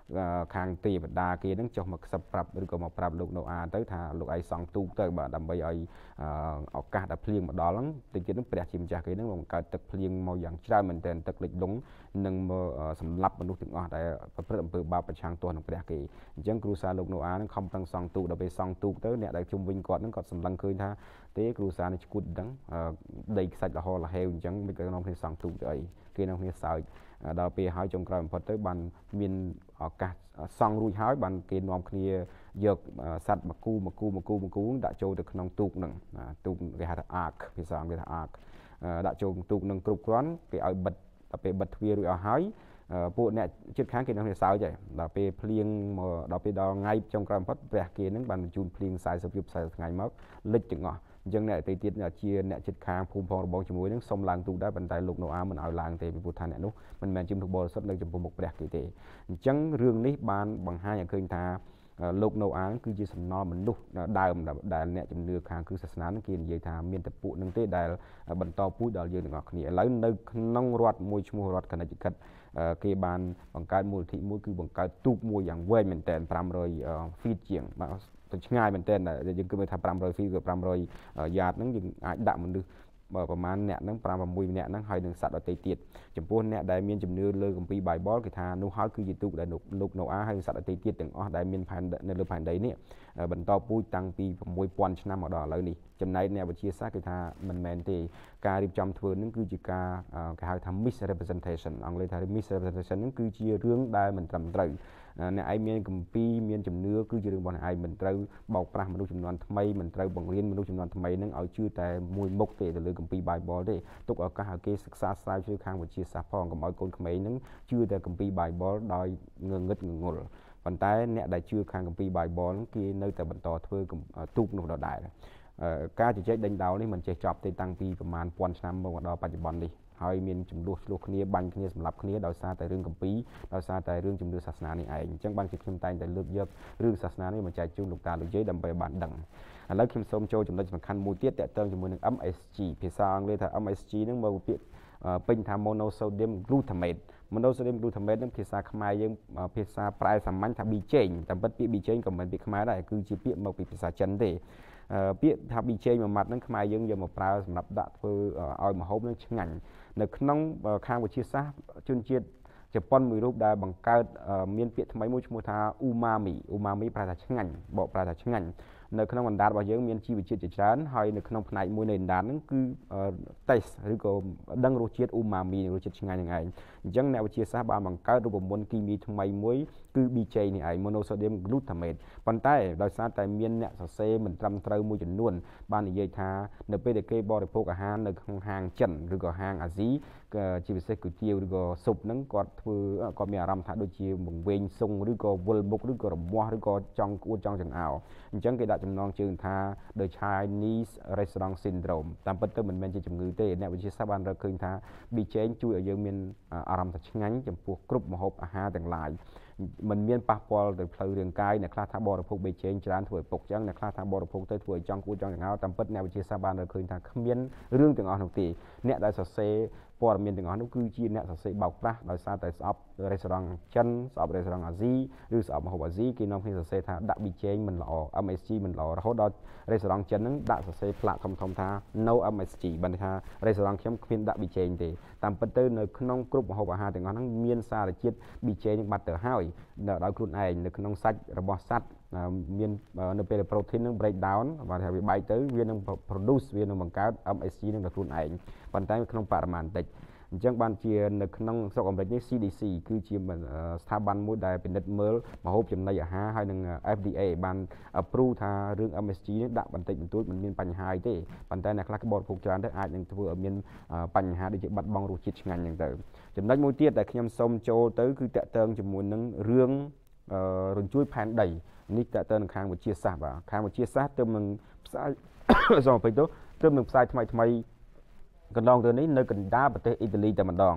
ខាងទេវតាគេហ្នឹងចុះមកខ្សឹបប្រាប់ឬក៏មកប្រាប់លោកណូអាទៅថាលោកឯងសង់ទូកទៅបាទដើម្បីឲ្យឱកាសដែលភ្លៀងមកដល់ហ្នឹងតិចទៀតហ្នឹងព្រះជាម្ចាស់គេហ្នឹងបង្កើតទឹកភ្លៀងមកយ៉ាងច្រើនមែនទែនទឹកលិចលង់និងសម្លាប់មនុស្សទាំងអស់ដែលប្រព្រឹត្តអំពើបាបប្រឆាំងទាស់នឹងព្រះគេអញ្ចឹងគ្រួសារលោកណូអាហ្នឹងខំប្រឹងសង់ទូកដល់ពេលសង់ទូកទៅអ្នកដែលជុំវិញគាត់ហ្នឹងគាត់សម្លឹងឃើញថាទេគ្រួសារនេះឈួតដឹងដីខ្សាច់លហលហេវអញ្ចឹងមិនក៏នាំគ្នាសង់ទូកទៅអីគេនាំគ្នាសើចដល់ពេលហើយចុងក្រោយបំផុតទៅបានមានឱកាសសង់រួចហើយបានគេនាំគ្នាយកសត្វមកគូមកគូមកគូមកគូដាក់ចូលទៅក្នុងទូកហ្នឹងទូកគេហៅថា ark ភាសាអង់គ្លេសថា ark ដាក់ចូលទូកហ្នឹងគ្រប់គ្រាន់គេឲ្យបិទដល់ពេលបិទទ្វាររួចអស់ហើយពួកអ្នកជិតខាងគេនាំគ្នាសើចហើយដល់ពេលភ្លៀងមកដល់ពេលដល់ថ្ងៃចុងក្រោយបំផុតព្រះគេហ្នឹងបានបញ្ជូនភ្លៀងสี่สิบយប់สี่สิบថ្ងៃមកលិចទាំងអស់អញ្ចឹងអ្នកដទៃទៀតជាអ្នកជិតខាងភូមិផងរបងជាមួយនឹងសុំឡើងទូកដែរប៉ុន្តែលោកណូអាមិនឲ្យឡើងទេពីព្រោះថាអ្នកនោះមិនមែនជាមនុស្សបរិសុទ្ធនៅចំពោះមុខព្រះគេទេអញ្ចឹងរឿងនេះបានបង្ហាញឲ្យឃើញថាលោកណូអាគឺជាសំណល់មនុស្សដើមដែលអ្នកជំនឿខាងគ្រិស្តសាសនានឹងគេនិយាយថាមានតែពួកនឹងទេដែលបន្តពូជដល់យើងទាំងអស់គ្នាឥឡូវនៅក្នុងរដ្ឋមួយឈ្មោះរដ្ឋ Connecticut គេបានបង្កើតមូលនិធិមួយគឺបង្កើតទូកមួយយ៉ាងវែងមែនទែនfive hundred feet ជាងទៅឆ្ងាយមែនទែនយើងគិតមើលថាfive hundred feet ឬfive hundred yard ហ្នឹងយើងអាចដាក់មនុស្សប្រមាណអ្នកហ្នឹងfive sixអ្នកហ្នឹងហើយនឹងសត្វដទៃទៀតចំពោះអ្នកដែលមានជំនឿលើគម្ពីរ Bible គេថានោះហើយគឺជាទូកដែលលោកណូអាហើយសត្វដទៃទៀតទាំងអស់ដែលមានផែននៅលើផែនដីនេះបន្តពូជតាំងពីsix thousandឆ្នាំមកដល់ឥឡូវនេះចំណែកអ្នកវិទ្យាសាស្ត្រគេថាមិនមែនទេការរៀបចំធ្វើនឹងគឺជាការគេហៅថា misrepresentation អង់គ្លេសថា misrepresentation នឹងគឺជារឿងដែលមិនត្រឹមត្រូវអ្នកឯងមានគម្ពីរមានជំនឿគឺជារឿងរបស់អ្នកឯងមិនត្រូវបោកប្រាស់មនុស្សចំនួនថ្មីមិនត្រូវបង្រៀនមនុស្សចំនួនថ្មីនឹងឲ្យជឿតែមួយមុខទេទៅលើគម្ពីរ Bible ទេទុកឱកាសឲ្យគេសិក្សាស្រាវជ្រាវខាងវិទ្យាសាស្ត្រផងកុំឲ្យកូនក្មេងនឹងជឿតែគម្ពីរ Bible ដោយងងឹតងងល់ប៉ុន្តែអ្នកដែលជឿខាងគម្ពីរ Bible នឹងគេនៅតែបន្តធ្វើទូកនោះដដែលការជជែកដេញដោលនេះមិនចេះចប់ទេតាំងពីប្រមាណពាន់ឆ្នាំមកដល់បច្ចុប្បន្ននេះហើយមានចំនួនឆ្លោះគ្នាបាញ់គ្នាសម្លាប់គ្នាដោយសារតែរឿងគម្ពីរដោយសារតែរឿងជំនឿសាសនានេះឯងអញ្ចឹងបានជាខ្ញុំតែងតែលើកយករឿងសាសនានេះមកចែកជូនលោកតាលោកយាយដើម្បីបានដឹងឥឡូវខ្ញុំសូមចូលចំណុចសំខាន់មួយទៀតទាក់ទងជាមួយនឹង M S G ភាសាអង់គ្លេសថា M S G ហ្នឹងមកពាក្យពេញថា monosodium glutamate monosodium glutamate ហ្នឹងភាសាខ្មែរយើងភាសាប្រែសាមញ្ញថាប៊ីចេងតែពិតពាក្យប៊ីចេងក៏មិនមែនពាក្យខ្មែរដែរគឺជាពាក្យមកពីភាសាចិនទេពាក្យថាប៊ីចេងមួយម៉ាត់ហ្នឹងខ្មែរយើងយកមកប្រើសម្រាប់ដាក់ធ្វើឲ្យម្ហូបនឹងឆ្ងាញ់នៅក្នុងខាងវិទ្យាសាស្ត្រជនជាតិជប៉ុនមួយរូបដែលបង្កើតមានពាក្យថ្មីមួយឈ្មោះថា umami umami ប្រែថាឆ្ងាញ់បកប្រែថាឆ្ងាញ់នៅក្នុងអណ្ដាតរបស់យើងមានជីវជាតិជាច្រើនហើយនៅក្នុងផ្នែកមួយនៃអណ្ដាតហ្នឹងគឺ taste ឬក៏ដឹងរសជាតិ umami រសជាតិឆ្ងាញ់ហ្នឹងឯងអញ្ចឹងអ្នកវិទ្យាសាស្ត្របានបង្កើតរូបមន្តគីមីថ្មីមួយគឺ ប៊ី ចេង នេះឯង monosodium glutamate ប៉ុន្តែដោយសារតែមានអ្នកសរសេរមិនត្រឹមត្រូវមួយចំនួនបាននិយាយថានៅពេលដែលគេបរិភោគអាហារនៅក្នុងហាងចិនឬក៏ហាងអាស៊ីជាពិសេសគុយទាវឬក៏ស៊ុបហ្នឹងគាត់ធ្វើគាត់មានអារម្មណ៍ថាដូចជាបង្វែងសុងឬក៏វិលមុខឬក៏រមាស់ឬក៏ចង់ក្អួតចង់ចង្អោរអញ្ចឹងគេដាក់ចំណងជើងថា The Chinese Restaurant Syndrome តាមពិតទៅមិនមែនជាជំងឺទេអ្នកវិទ្យាសាស្ត្របានរកឃើញថា ប៊ី ចេង ជួយឲ្យយើងមានអារម្មណ៍ថាឆ្ងាញ់ចំពោះគ្រប់ម្ហូបអាហារទាំងឡាយមិនមានប៉ះពាល់ទៅផ្លូវរាងកាយអ្នកខ្លះថាបរិភោគប៊ីចេងច្រើនធ្វើឲ្យពុកចឹងអ្នកខ្លះថាបរិភោគទៅធ្វើឲ្យចង់គួរចង់ចង្អោរតាមពិតអ្នកវិទ្យាសាស្ត្របានរកឃើញថាគ្មានរឿងទាំងអស់នោះទេអ្នកដែលសរសេរព័ត៌មានទាំងអស់នោះគឺជាអ្នកសរសេរបោកប្រាស់ដោយសារតែស្អប់រេស្តូរ៉ង់ចិនស្អប់រេស្តូរ៉ង់អាស៊ីឬស្អប់ម្ហូបអាស៊ីគេនាំគ្នាសរសេរថាដាក់ប៊ីចេងមិនល្អ M S G មិនល្អរហូតដល់រេស្តូរ៉ង់ចិនហ្នឹងដាក់សរសេរផ្លាកធំៗថា no M S G បានថារេស្តូរ៉ង់ខ្ញុំគ្មានដាក់ប៊ីចេងទេតាមពិតទៅនៅក្នុងគ្រប់ម្ហូបអាហារទាំងអស់ហ្នឹងមានសារជាតិប៊ីចេងនឹងបាត់ទៅហើយដោយខ្លួនឯងនៅក្នុងសាច់របស់សត្វមាននៅពេលដែល protein នឹង break down បានថាវាបែកទៅវានឹង produce វានឹងបង្កើត M S G នឹងដល់ខ្លួនឯងប៉ុន្តែក្នុងបរិមាណតិចអញ្ចឹងបានជានៅក្នុងស្រុកអាមេរិកនេះ C D C គឺជាស្ថាប័នមួយដែលពិនិត្យមើលម្ហូបចំណីអាហារហើយនឹង F D A បាន approve ថារឿង M S G នេះដាក់បន្តិចបន្តួចមិនមានបញ្ហាទេប៉ុន្តែអ្នកខ្លះក្បត់ភោគច្រើនទៅអាចនឹងធ្វើឲ្យមានបញ្ហាដូចជាបាត់បង់រសជាតិឆ្ងាញ់អញ្ចឹងទៅចំណុចមួយទៀតដែលខ្ញុំសូមចូលទៅគឺតាក់ទងជាមួយនឹងរឿងរញ្ជួយផែនដីនេះតាក់ទងនឹងខាងវិទ្យាសាស្ត្របាទខាងវិទ្យាសាស្ត្រទើបនឹងផ្សាយសូមអភ័យទោសទើបនឹងផ្សាយថ្មីថ្មីកន្លងទៅនេះនៅកណ្ដាលប្រទេសអ៊ីតាលីតែម្ដង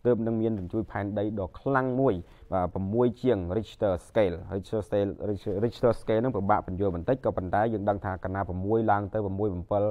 ទើបនឹងមានរញ្ជួយផែនដីដ៏ខ្លាំងមួយបាទ 6 ជាង Richter scale Richter scale Richter scale ហ្នឹងពិបាកបញ្យល់បន្តិចក៏ប៉ុន្តែយើងដឹងថាកាលណា 6 ឡើងទៅ 6 7 5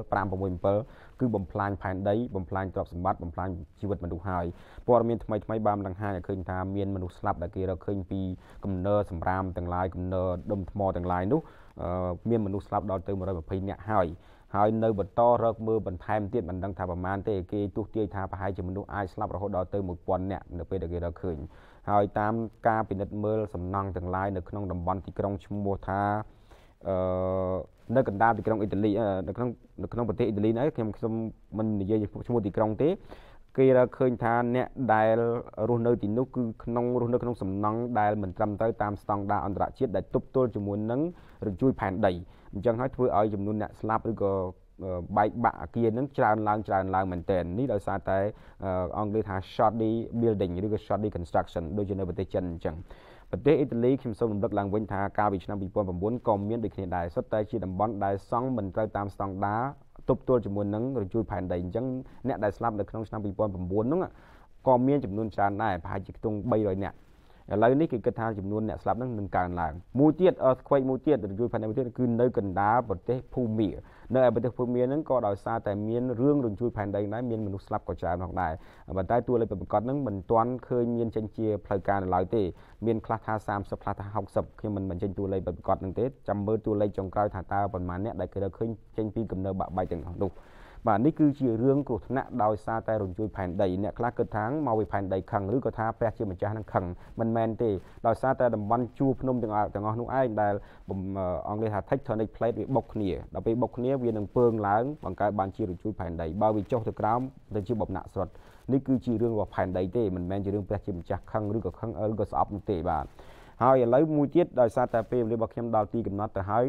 6 7 គឺបំផ្លាញផែនដីបំផ្លាញទ្រព្យសម្បត្តិបំផ្លាញជីវិតមនុស្សហើយព័ត៌មានថ្មីថ្មីបានបង្ហាញឲ្យឃើញថាមានមនុស្សស្លាប់ដែលគេរកឃើញពីគំនរសម្រាមទាំងឡាយគំនរដុំថ្មទាំងឡាយនោះមានមនុស្សស្លាប់ដល់ទៅone hundred twentyនាក់ហើយហើយនៅបន្តរកមើលបន្ថែមទៀតមិនដឹងថាប្រមាណទេគេទស្សន៍ទាយថាប្រហែលជាមនុស្សអាចស្លាប់រហូតដល់ទៅone thousandនាក់នៅពេលដែលគេរកឃើញហើយតាមការពិនិត្យមើលសំណង់ទាំងឡាយនៅក្នុងតំបន់ទីក្រុងឈ្មោះថាអឺនៅកណ្ដាលទីក្រុងអ៊ីតាលីនៅក្នុងនៅក្នុងប្រទេសអ៊ីតាលីនេះខ្ញុំខ្ញុំមិននិយាយឈ្មោះទីក្រុងទេគេរកឃើញថាអ្នកដែលរស់នៅទីនោះគឺក្នុងរស់នៅក្នុងសំណង់ដែលមិនត្រឹមត្រូវតាមស្តង់ដារអន្តរជាតិដែលទប់ទល់ជាមួយនឹងរញ្ជួយផែនដីអញ្ចឹងហើយធ្វើឲ្យចំនួនអ្នកស្លាប់ឬក៏បែកបាក់អាគារនឹងច្រើនឡើងច្រើនឡើងមែនទែននេះដោយសារតែអង់គ្លេសថា shoddy building ឬក៏ shoddy construction ដូចជានៅប្រទេសចិនអញ្ចឹងប្រទេសអ៊ីតាលីខ្ញុំសូមរំលឹកឡើងវិញថាកាលពីឆ្នាំtwo thousand nineក៏មានដូចគ្នាដែរសុទ្ធតែជាតំបន់ដែលសង់មិនត្រូវតាមស្តង់ដារទប់ទល់ជាមួយនឹងរញ្ជួយផែនដីអញ្ចឹងអ្នកដែលស្លាប់នៅក្នុងឆ្នាំtwo thousand nineហ្នឹងក៏មានចំនួនច្រើនដែរប្រហែលជាខ្ទង់three hundredនាក់ឥឡូវនេះគេគិតថាចំនួនអ្នកស្លាប់ហ្នឹងនឹងកើនឡើងមួយទៀត earthquake មួយទៀតរញ្ជួយផែនដីមួយទៀតគឺនៅកណ្ដាលប្រទេសភូមានៅឯប្រទេសភូមាហ្នឹងក៏ដោយសារតែមានរឿងរញ្ជួយផែនដីដែរមានមនុស្សស្លាប់ក៏ច្រើនផងដែរប៉ុន្តែតួលេខប្រកាសហ្នឹងមិនទាន់ឃើញមានចេញជាផ្លូវការនៅឡើយទេមានខ្លះថាthirtyខ្លះថាsixtyខ្ញុំមិនបញ្ចេញតួលេខប្រកាសហ្នឹងទេចាំមើលតួលេខចុងក្រោយថាតើប៉ុន្មានអ្នកដែលគេរកឃើញចេញពីគំនរបាក់បែកទាំងនោះបាទនេះគឺជារឿងគ្រោះថ្នាក់ដោយសារតែរញ្ជួយផែនដីអ្នកខ្លះគិតថាមកពីផែនដីខឹងឬក៏ថាព្រះជាម្ចាស់នឹងខឹងមិនមែនទេដោយសារតែតំបន់ជួរភ្នំទាំងអស់ទាំងអស់នោះឯងដែលអង់គ្លេសថា tectonic plate វាបុកគ្នាដល់ពេលបុកគ្នាវានឹងពើងឡើងបង្កើតបានជារញ្ជួយផែនដីបើវាចុះទៅក្រោមទៅជាបំណាក់ស្រុតនេះគឺជារឿងរបស់ផែនដីទេមិនមែនជារឿងព្រះជាម្ចាស់ខឹងឬក៏ខឹងឬក៏ស្អប់នោះទេបាទហើយឥឡូវមួយទៀតដោយសារតែពេលវេលារបស់ខ្ញុំដល់ទីកំណត់ទៅហើយ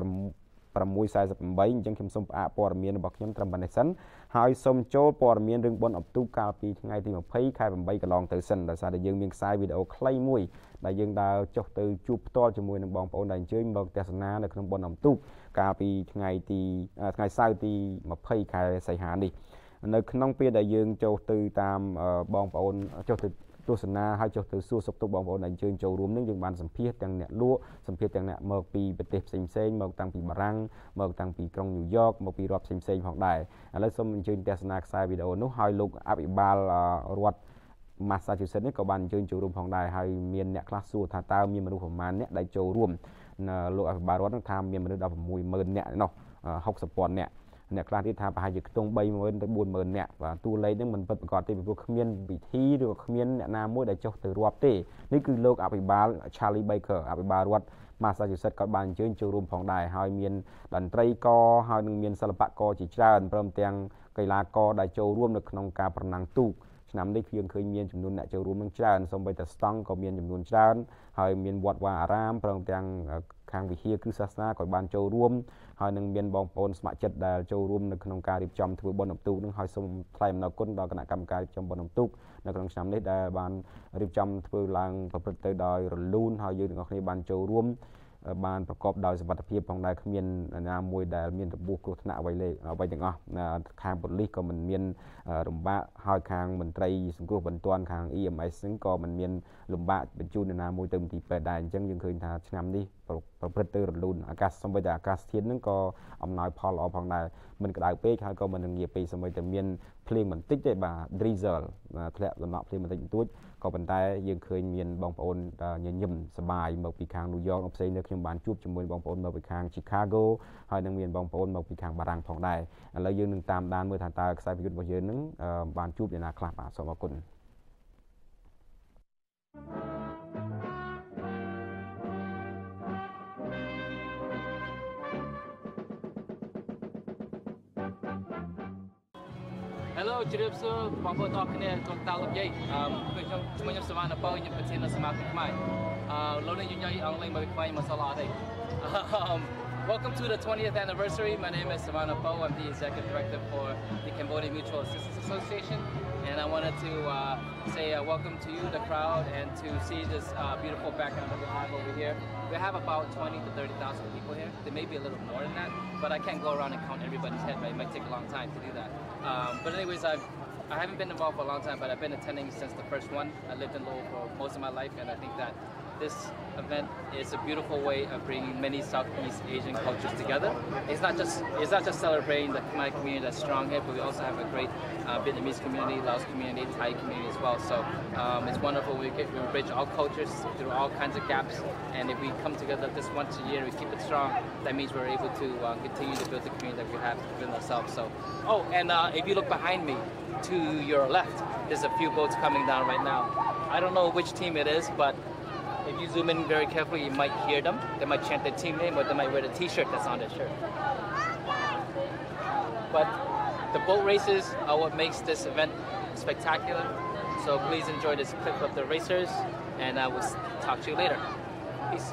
six forty-eightអញ្ចឹងខ្ញុំសូមផ្អាកព័ត៌មានរបស់ខ្ញុំត្រឹមប៉ុណ្ណេះសិនហើយសូមចូលព័ត៌មានរឿងបុណ្យអុកទូបកាលពីថ្ងៃទីtwentyខែeightកន្លងទៅសិនដោយសារតែយើងមានខ្សែវីដេអូខ្លីមួយដែលយើងដើរចុះទៅជួបផ្ទាល់ជាមួយនឹងបងប្អូនដែលអញ្ជើញមកទស្សនានៅក្នុងបុណ្យអុកទូបកាលពីថ្ងៃទីថ្ងៃសៅរ៍ទីtwentyខែសីហានេះនៅក្នុងពេលដែលយើងចូលទៅតាមបងប្អូនចុះទៅទស្សនាហើយចុះទៅសួរសុខទុក្ខបងប្អូនដែលអញ្ជើញចូលរួមនឹងយើងបានសម្ភាសទាំងអ្នកលក់សម្ភាសទាំងអ្នកមកពីប្រទេសផ្សេងផ្សេងមកតាំងពីបារាំងមកតាំងពីក្រុងញូវយ៉កមកពីរដ្ឋផ្សេងផ្សេងផងដែរឥឡូវសូមអញ្ជើញទស្សនាខ្សែវីដេអូនោះហើយលោកអភិបាលរដ្ឋ Massachusetts នេះក៏បានអញ្ជើញចូលរួមផងដែរហើយមានអ្នកខ្លះសួរថាតើមានមនុស្សប្រមាណអ្នកដែលចូលរួមលោកអភិបាលរដ្ឋនឹងថាមានមនុស្សដល់six thousandអ្នកនោះsixty thousandអ្នកអ្នកខ្លះទៀតថាប្រហែលជាខ្ទង់three thousandទៅfour thousandនាក់បាទតួលេខហ្នឹងមិនពិតប្រាកដទេពីព្រោះគ្មានវិធីឬក៏គ្មានអ្នកណាមួយដែលចុះទៅរាប់ទេនេះគឺលោកអភិបាល Charlie Baker អភិបាលរដ្ឋ Massachusetts ក៏បានអញ្ជើញចូលរួមផងដែរហើយមានតន្ត្រីករហើយនឹងមានសិល្បករជាច្រើនព្រមទាំងកីឡាករដែលចូលរួមនៅក្នុងការប្រណាំងទូកឆ្នាំនេះយើងឃើញមានចំនួនអ្នកចូលរួមនឹងច្រើនសូម្បីតែស្តង់ក៏មានចំនួនច្រើនហើយមានវត្តវាអារាមព្រមទាំងខាងវិហារគ្រឹះសាសនាក៏បានចូលរួមហើយនឹងមានបងប្អូនស្ម័គ្រចិត្តដែលចូលរួមនៅក្នុងការរៀបចំធ្វើបុណ្យអុកទូកនឹងហើយសូមថ្លែងអំណរគុណដល់គណៈកម្មការរៀបចំបុណ្យអុកទូកនៅក្នុងឆ្នាំនេះដែលបានរៀបចំធ្វើឡើងប្រព្រឹត្តទៅដោយរលូនហើយយើងទាំងអស់គ្នាបានចូលរួមបានប្រកបដោយសុវត្ថិភាពផងដែរគ្មានណាមួយដែលមានរបួសគ្រោះថ្នាក់អ្វីលេអ្វីទាំងអស់ខាងប៉ូលីសក៏មិនមានរំបាកហើយខាងមន្ត្រីសង្គ្រោះបន្ទាន់ខាង E M S ហ្នឹងក៏មិនមានលំបាកបញ្ជូនណាមួយទៅមន្ទីរពេទ្យដែរអញ្ចឹងយើងឃើញថាឆ្នាំនេះប្រព្រឹត្តទៅរលូនអាកាសសូម្បីតែអាកាសធាតុហ្នឹងក៏អំណោយផលល្អផងដែរមិនក្តៅពេកហើយក៏មិនងាយពេកសូម្បីតែមានភ្លៀងបន្តិចទេបាទ drizzle ធ្លាក់ដំណក់ភ្លៀងបន្តិចបន្តួចក៏ប៉ុន្តែយើងឃើញមានបងប្អូនញញឹមសប្បាយមកពីខាងញូវយ៉កផ្សេងនៅខ្ញុំបានជួបជាមួយបងប្អូនមកពីខាង Chicago ហើយនឹងមានបងប្អូនមកពីខាងបារាំងផងដែរឥឡូវយើងនឹងតាមដានមើលថាតើខ្សែភាពយន្តរបស់យើងនឹងបានជួបអ្នកណាខ្លះបាទសូមអរគុណ Hello ជម្រាបសួរបងប្អូនទាំងអស់គ្នាក្នុងតាលោកយាយអឺខ្ញុំឈ្មោះខ្ញុំសវណ្ណពៅខ្ញុំប្រធានសមាគមខ្មែរអឺលោកនេះនិយាយអង់គ្លេសមកខ្មែរមកសល់អត់ទេ Welcome to the twentieth anniversary. My name is Savannah Po. I'm the executive director for the Cambodia Mutual Assistance Association, and I wanted to uh, say uh, welcome to you, the crowd, and to see this uh, beautiful background that we have over here. We have about twenty to thirty thousand people here. There may be a little more than that, but I can't go around and count everybody's head. Right? It might take a long time to do that. Um, but anyways, I've I haven't been involved for a long time, but I've been attending since the first one. I lived in Lowell for most of my life, and I think that this event is a beautiful way of bringing many Southeast Asian cultures together. It's not just it's not just celebrating the Khmer community that's strong here, but we also have a great uh, Vietnamese community, Laos community, Thai community as well. So um, it's wonderful. We, get, we bridge all cultures through all kinds of gaps, and if we come together this once a year, we keep it strong. That means we're able to uh, continue to build the community that we have within ourselves. So, oh, and uh, if you look behind me, to your left, there's a few boats coming down right now. I don't know which team it is, but if you zoom in very carefully, you might hear them. They might chant their team name, or they might wear the t-shirt that's on their shirt. But the boat races are what makes this event spectacular. So please enjoy this clip of the racers, and I will talk to you later. Peace.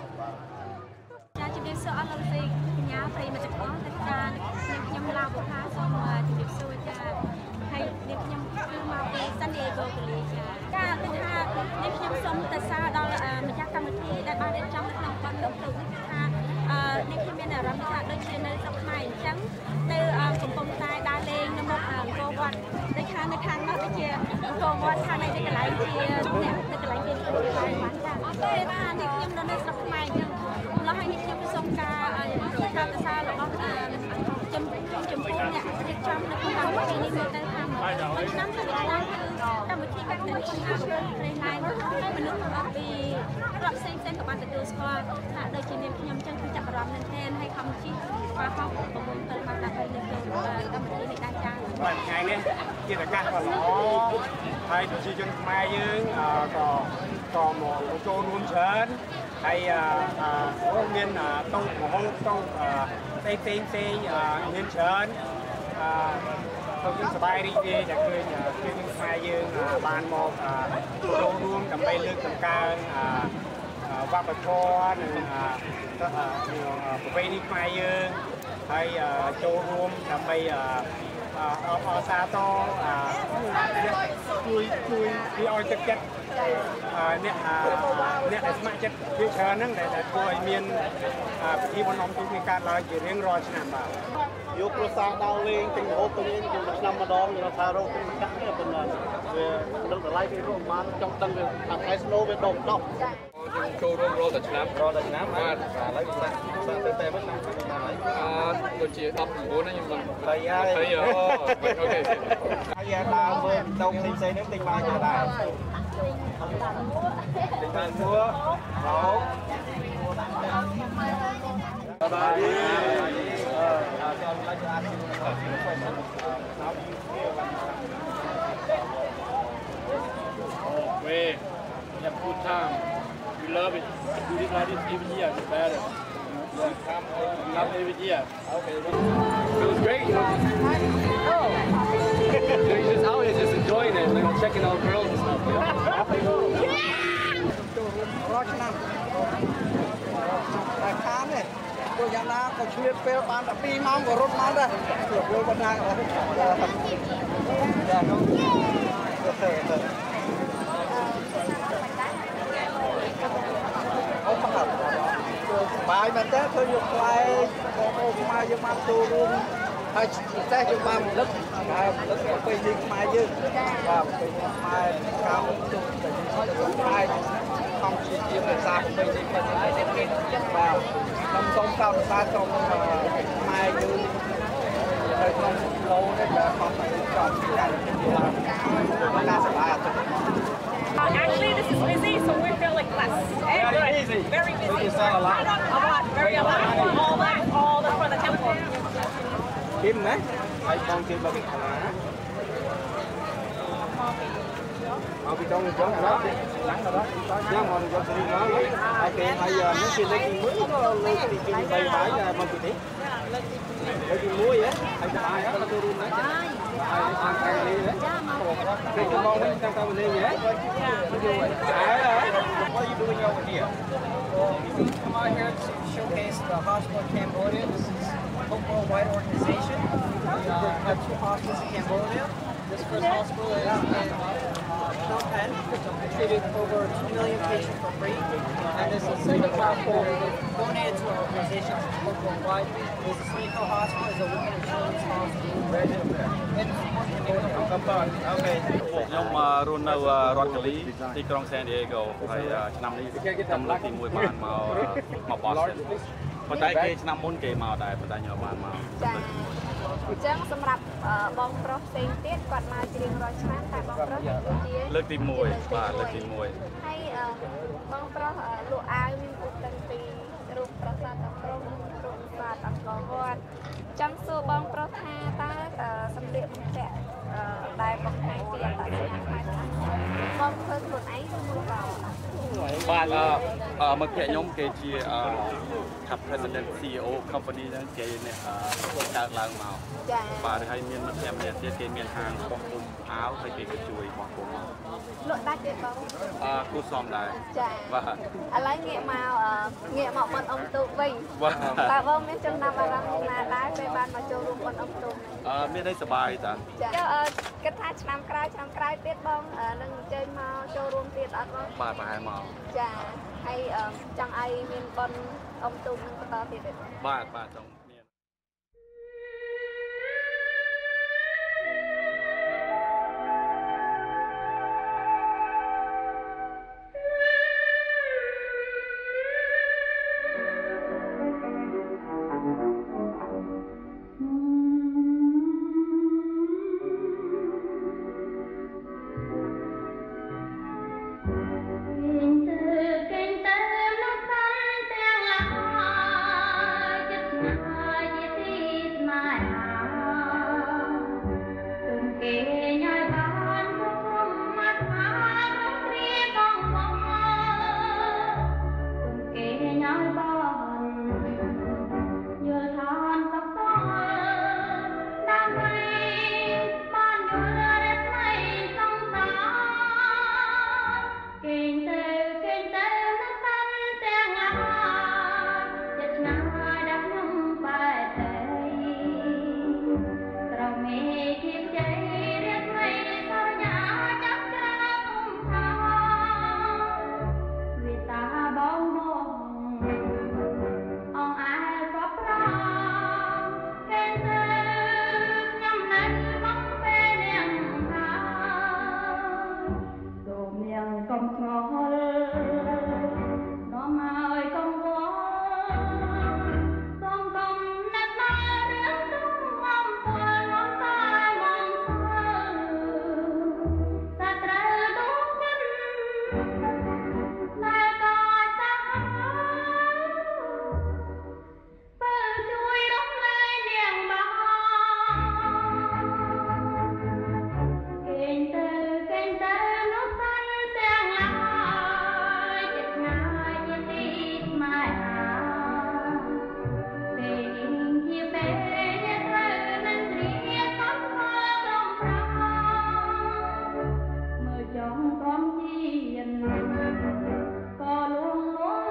San Diego ការគឺថានេះខ្ញុំសូមទៅសារដល់ម្ចាស់កម្មវិធីដែលបានរៀបចំនៅក្នុងបទលោកលោកនេះថានេះខ្ញុំមានអារម្មណ៍ថាដូចជានៅស្រុកខ្មែរអញ្ចឹងទៅកំពុងតែដើរលេងនៅមុខអង្គរវត្តដូចខាងនៅខាងនោះដូចជាអង្គរវត្តខាងនេះកន្លែងជាអ្នកនៅកន្លែងគេជួយបានចាតែថានេះខ្ញុំនៅនៅស្រុកខ្មែរអញ្ចឹងម្ល៉េះហើយនេះខ្ញុំសូមការការទៅសាររបស់ចំចំពោះអ្នករៀបចំនៅក្នុងកម្មវិធីនេះមើលទៅថាឆ្នាំទៅឆ្នាំកម្មវិធីបែបនេះខ្ញុំព្រៃណៃហើយមនុស្សអស់ពីរដ្ឋផ្សេងផ្សេងក៏បានទទួលស្គាល់ថាដូចជានាងខ្ញុំចឹងគឺចាប់អារម្មណ៍មែនទែនហើយខំជិះបាទហោះប្រមូលទៅបានតែពេលនេះកម្មវិធីនេះដែរចា៎បាទថ្ងៃនេះជាឱកាសដ៏ល្អហើយប្រជាជនខ្មែរយើងក៏ក៏មកចូលរួមច្រើនហើយមានតូបមហោតូបផ្សេងផ្សេងផ្សេងមានច្រើនខ្ញុំយើងសប្បាយរីករាយដែលឃើញប្រជាជនខ្មែរយើងបានមកចូលរួមដើម្បីលើកតម្កើងវប្បធម៌និងប្រពៃណីខ្មែរយើងហើយចូលរួមដើម្បីអបអរសាទរជួយជួយវាឲ្យទឹកចិត្តអ្នកអ្នកដែលស្ម័គ្រចិត្តវាច្រើនហ្នឹងដែលធ្វើឲ្យមានពិធីបុណ្យអុំទូកនេះកើតឡើងជារៀងរាល់ឆ្នាំបាទយកប្រសាដើរលេងទិញរហូតទៅនេះជាឆ្នាំម្ដងយើងថារកទិញកាក់នេះប៉ុន្តែវាដឹងតម្លៃវារកប្រហែលចង់ដឹងវាថាខែស្នូវាដុំដុំចូលរួមរកតែឆ្នាំរកតែឆ្នាំបាទឥឡូវសាក់សាក់ទៅតែវិញឆ្នាំឆ្នាំហើយអឺដូចជាដប់៩ហ្នឹងខ្ញុំមិនទៅហើយទៅអូអូខេហើយដើរមើលដុំផ្សេងៗហ្នឹងទិញបានយ៉ាងដែរទិញបានមួហោបាទ We have a good time. We love it. Do this like this every year. It's better. Yeah, come, come every year. Okay. It was great. Oh. You're just out here just enjoying it, like checking out girls and stuff. Yeah. ពួកយ៉ាងណាក៏ឆ្លៀតពេលបានតែពីរម៉ោងក៏រត់មកដែរពួកគាត់ណាចានោះទៅទៅអូបកាត់បាយមែនទេធ្វើយកផ្លែបងប្អូនខ្មែរយើងបានចូលរួមហើយពិសេសយើងបានរំលឹកហើយរំលឹកប្រពៃណីខ្មែរយើងបាទប្រពៃណីខ្មែរកម្មទុកទៅខ្មែរខំជាជាភាសាប្រពៃណីខ្មែរបាទខ្ញុំសូមកោតសរសើរសូមខ្មែរយើងនៅក្នុងឡូនេះដែលខំតែចប់ការពីការសប្បាយអត់ទេ Actually, this is busy, so we feel like less. Yeah, very busy. Very busy. You sell a lot. A lot. Very a lot. All that, all the for the temple. Kim, né? Ai con kim bao nhiêu hả? Ở bên trong chỗ đó, lắng rồi đó. Chứ mà mình cho đi nó. Ok, bây giờ nó xin lấy kim muối, nó lấy thì kim bay bãi ra bao nhiêu tí? Lấy kim muối á, hay là ai á, nó tôi luôn đấy. Ai ăn cái gì đấy? Cái cái con đấy, cái con gì đấy? What are you doing over here? I'm out here to showcase the hospital in Cambodia. This is a worldwide organization. We uh, have two hospitals in Cambodia. This first hospital is in Phnom Penh treated over two million patients for free. And this is second hospital donated to our organization worldwide. This is Sneeko Hospital, is a women insurance hospital. And Okay. ខ្ញុំរស់នៅរដ្ឋកាលីទីក្រុង San Diego ហើយឆ្នាំនេះខ្ញុំលើកទីមួយបានមកមក Boston ប៉ុន្តែគេឆ្នាំមុនគេមកដែរប៉ុន្តែខ្ញុំបានមកចា៎អញ្ចឹងសម្រាប់បងប្រុសផ្សេងទៀតគាត់មកជារៀងរាល់ឆ្នាំតែបងប្រុសគឺជាលើកទីមួយបាទលើកទីមួយហើយបងប្រុសលក់អាវមានឧបទិពីរូបប្រាសាទតាព្រំរូបប្រាសាទអង្គរវត្តចង់សួរបងប្រុសថាតើសម្លៀកបំពាក់ដែលបង្ហាញពីអត្តសញ្ញាណខ្មែរបងធ្វើខ្លួនឯងឬមួយក៏បាទអឺមកខ្ញុំគេជា Top President ซี อี โอ company ហ្នឹងគេអ្នកកើតឡើងមកចា៎បាទហើយមានមិត្តភក្តិម្នាក់ទៀតគេមានហាងបោះពុំអាវហើយគេក៏ជួយបោះពុំលក់ដាច់ទេបងអឺគូសំដែរចា៎បាទឥឡូវងាកមកងាកមកបនអ៊ំទូកវិញតើបងមានចំណាំអារម្មណ៍ណាដែរពេលបានមកចូលរួមបនអ៊ំទូកអឺមានន័យសប្បាយតាចា៎គិតថាឆ្នាំក្រោយឆ្នាំក្រោយទៀតបងនឹងអញ្ជើញមកចូលរួមទៀតអត់បងបាទប្រហែលមកចា៎ហើយចង់ឲ្យមានបនអ៊ំទូកនឹងបន្តទៀតទេបាទបាទចង់ក៏លួងលោ